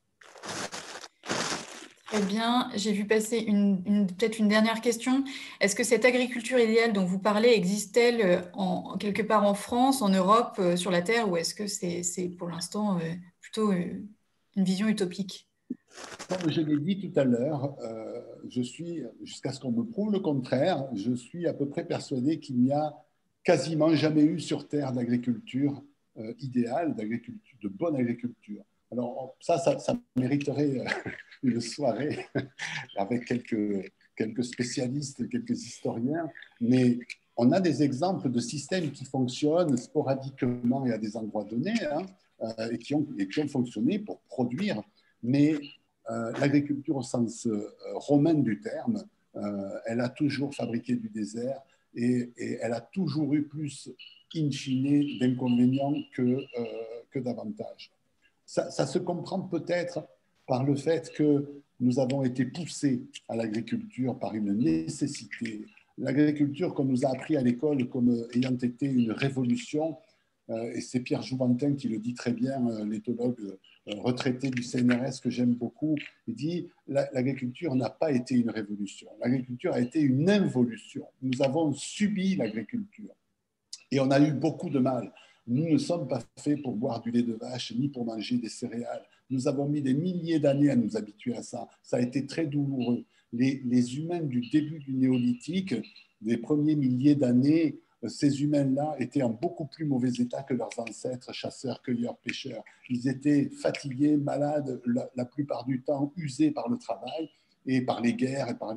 Très bien. J'ai vu passer peut-être une dernière question. Est-ce que cette agriculture idéale dont vous parlez existe-t-elle quelque part en France, en Europe, sur la Terre, ou est-ce que c'est pour l'instant plutôt une vision utopique? Comme je l'ai dit tout à l'heure, je suis, jusqu'à ce qu'on me prouve le contraire, je suis à peu près persuadé qu'il n'y a quasiment jamais eu sur Terre d'agriculture idéale, de bonne agriculture. Alors ça mériterait une soirée avec quelques spécialistes, quelques historiens, mais on a des exemples de systèmes qui fonctionnent sporadiquement et à des endroits donnés, hein, et qui ont fonctionné pour produire, mais l'agriculture au sens romain du terme, elle a toujours fabriqué du désert et elle a toujours eu plus, in fine, d'inconvénients que d'avantages. Ça se comprend peut-être par le fait que nous avons été poussés à l'agriculture par une nécessité. L'agriculture, qu'on nous a appris à l'école comme ayant été une révolution, et c'est Pierre Jouventin qui le dit très bien, l'éthologue retraité du CNRS que j'aime beaucoup. Il dit l'agriculture n'a pas été une révolution, l'agriculture a été une involution. Nous avons subi l'agriculture et on a eu beaucoup de mal. Nous ne sommes pas faits pour boire du lait de vache ni pour manger des céréales. Nous avons mis des milliers d'années à nous habituer à ça. Ça a été très douloureux. Les humains du début du néolithique, des premiers milliers d'années, ces humains-là étaient en beaucoup plus mauvais état que leurs ancêtres chasseurs, cueilleurs, pêcheurs. Ils étaient fatigués, malades, la plupart du temps usés par le travail et par les guerres et par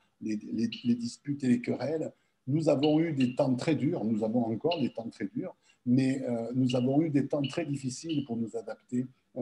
les disputes et les querelles. Nous avons eu des temps très durs, nous avons encore des temps très durs, mais nous avons eu des temps très difficiles pour nous adapter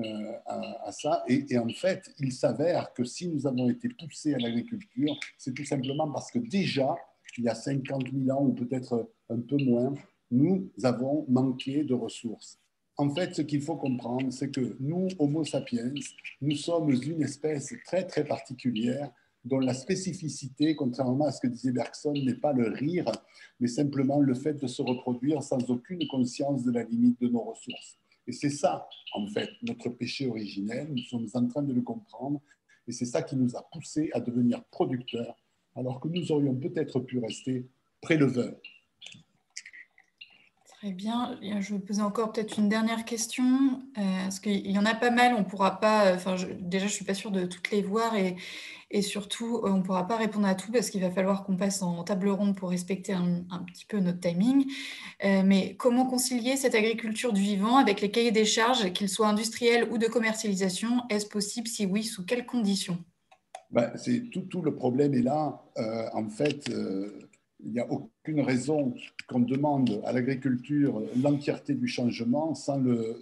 à ça. Et en fait, il s'avère que si nous avons été poussés à l'agriculture, c'est tout simplement parce que déjà, il y a 50 000 ans ou peut-être un peu moins, nous avons manqué de ressources. En fait, ce qu'il faut comprendre, c'est que nous, Homo sapiens, nous sommes une espèce très, très particulière. dont la spécificité, contrairement à ce que disait Bergson, n'est pas le rire, mais simplement le fait de se reproduire sans aucune conscience de la limite de nos ressources. Et c'est ça, en fait, notre péché originel. Nous sommes en train de le comprendre. Et c'est ça qui nous a poussés à devenir producteurs, alors que nous aurions peut-être pu rester préleveurs. Très bien. Je vais vous poser encore peut-être une dernière question, parce qu'il y en a pas mal, on ne pourra pas, déjà je ne suis pas sûre de toutes les voir et surtout on ne pourra pas répondre à tout parce qu'il va falloir qu'on passe en table ronde pour respecter un petit peu notre timing. Mais comment concilier cette agriculture du vivant avec les cahiers des charges, qu'ils soient industriels ou de commercialisation? Est-ce possible? Si oui, sous quelles conditions? C'est tout le problème est là. En fait, il n'y a aucune raison qu'on demande à l'agriculture l'entièreté du changement sans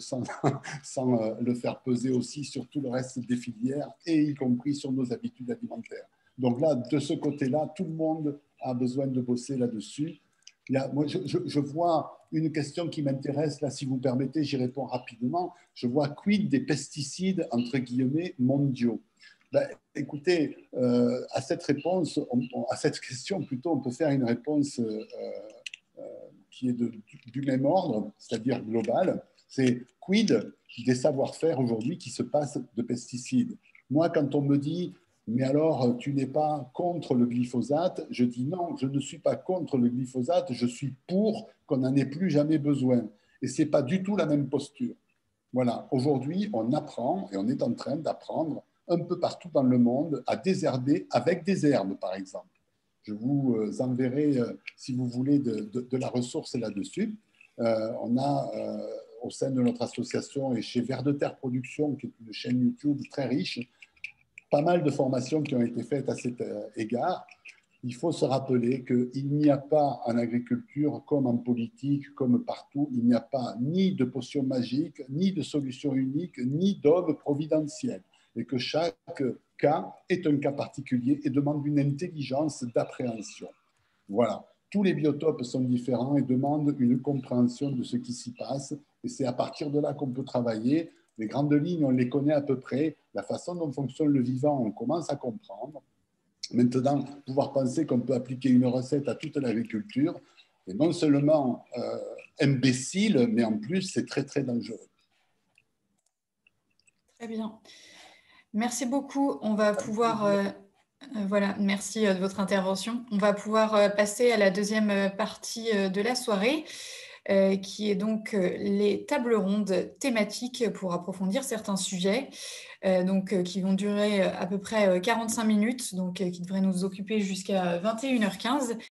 le faire peser aussi sur tout le reste des filières, et y compris sur nos habitudes alimentaires. Donc là, de ce côté-là, tout le monde a besoin de bosser là-dessus. Moi, je vois une question qui m'intéresse, là, si vous permettez, j'y réponds rapidement. Je vois quid des pesticides, entre guillemets, mondiaux. Écoutez, à cette réponse, à cette question, plutôt, on peut faire une réponse qui est du même ordre, c'est-à-dire globale. C'est quid des savoir-faire aujourd'hui qui se passent de pesticides. Moi, quand on me dit « mais alors, tu n'es pas contre le glyphosate », je dis non, je ne suis pas contre le glyphosate, je suis pour qu'on n'en ait plus jamais besoin. Et ce n'est pas du tout la même posture. Voilà, aujourd'hui, on apprend, et on est en train d'apprendre un peu partout dans le monde à désherber avec des herbes, par exemple. Je vous enverrai, si vous voulez, de la ressource là-dessus. On a, au sein de notre association et chez Vers de Terre Production, qui est une chaîne YouTube très riche, pas mal de formations qui ont été faites à cet égard. Il faut se rappeler qu'il n'y a pas en agriculture, comme en politique, comme partout, il n'y a pas ni de potion magique, ni de solution unique, ni d'homme providentiel. Et que chaque cas est un cas particulier et demande une intelligence d'appréhension. Voilà. Tous les biotopes sont différents et demandent une compréhension de ce qui s'y passe. Et c'est à partir de là qu'on peut travailler. Les grandes lignes, on les connaît à peu près. La façon dont fonctionne le vivant, on commence à comprendre. Maintenant, pouvoir penser qu'on peut appliquer une recette à toute l'agriculture, est non seulement imbécile, mais en plus, c'est très, très dangereux. Très bien. Merci beaucoup. On va pouvoir... voilà, merci de votre intervention. On va pouvoir passer à la deuxième partie de la soirée, qui est donc les tables rondes thématiques pour approfondir certains sujets, qui vont durer à peu près 45 minutes, qui devraient nous occuper jusqu'à 21h15.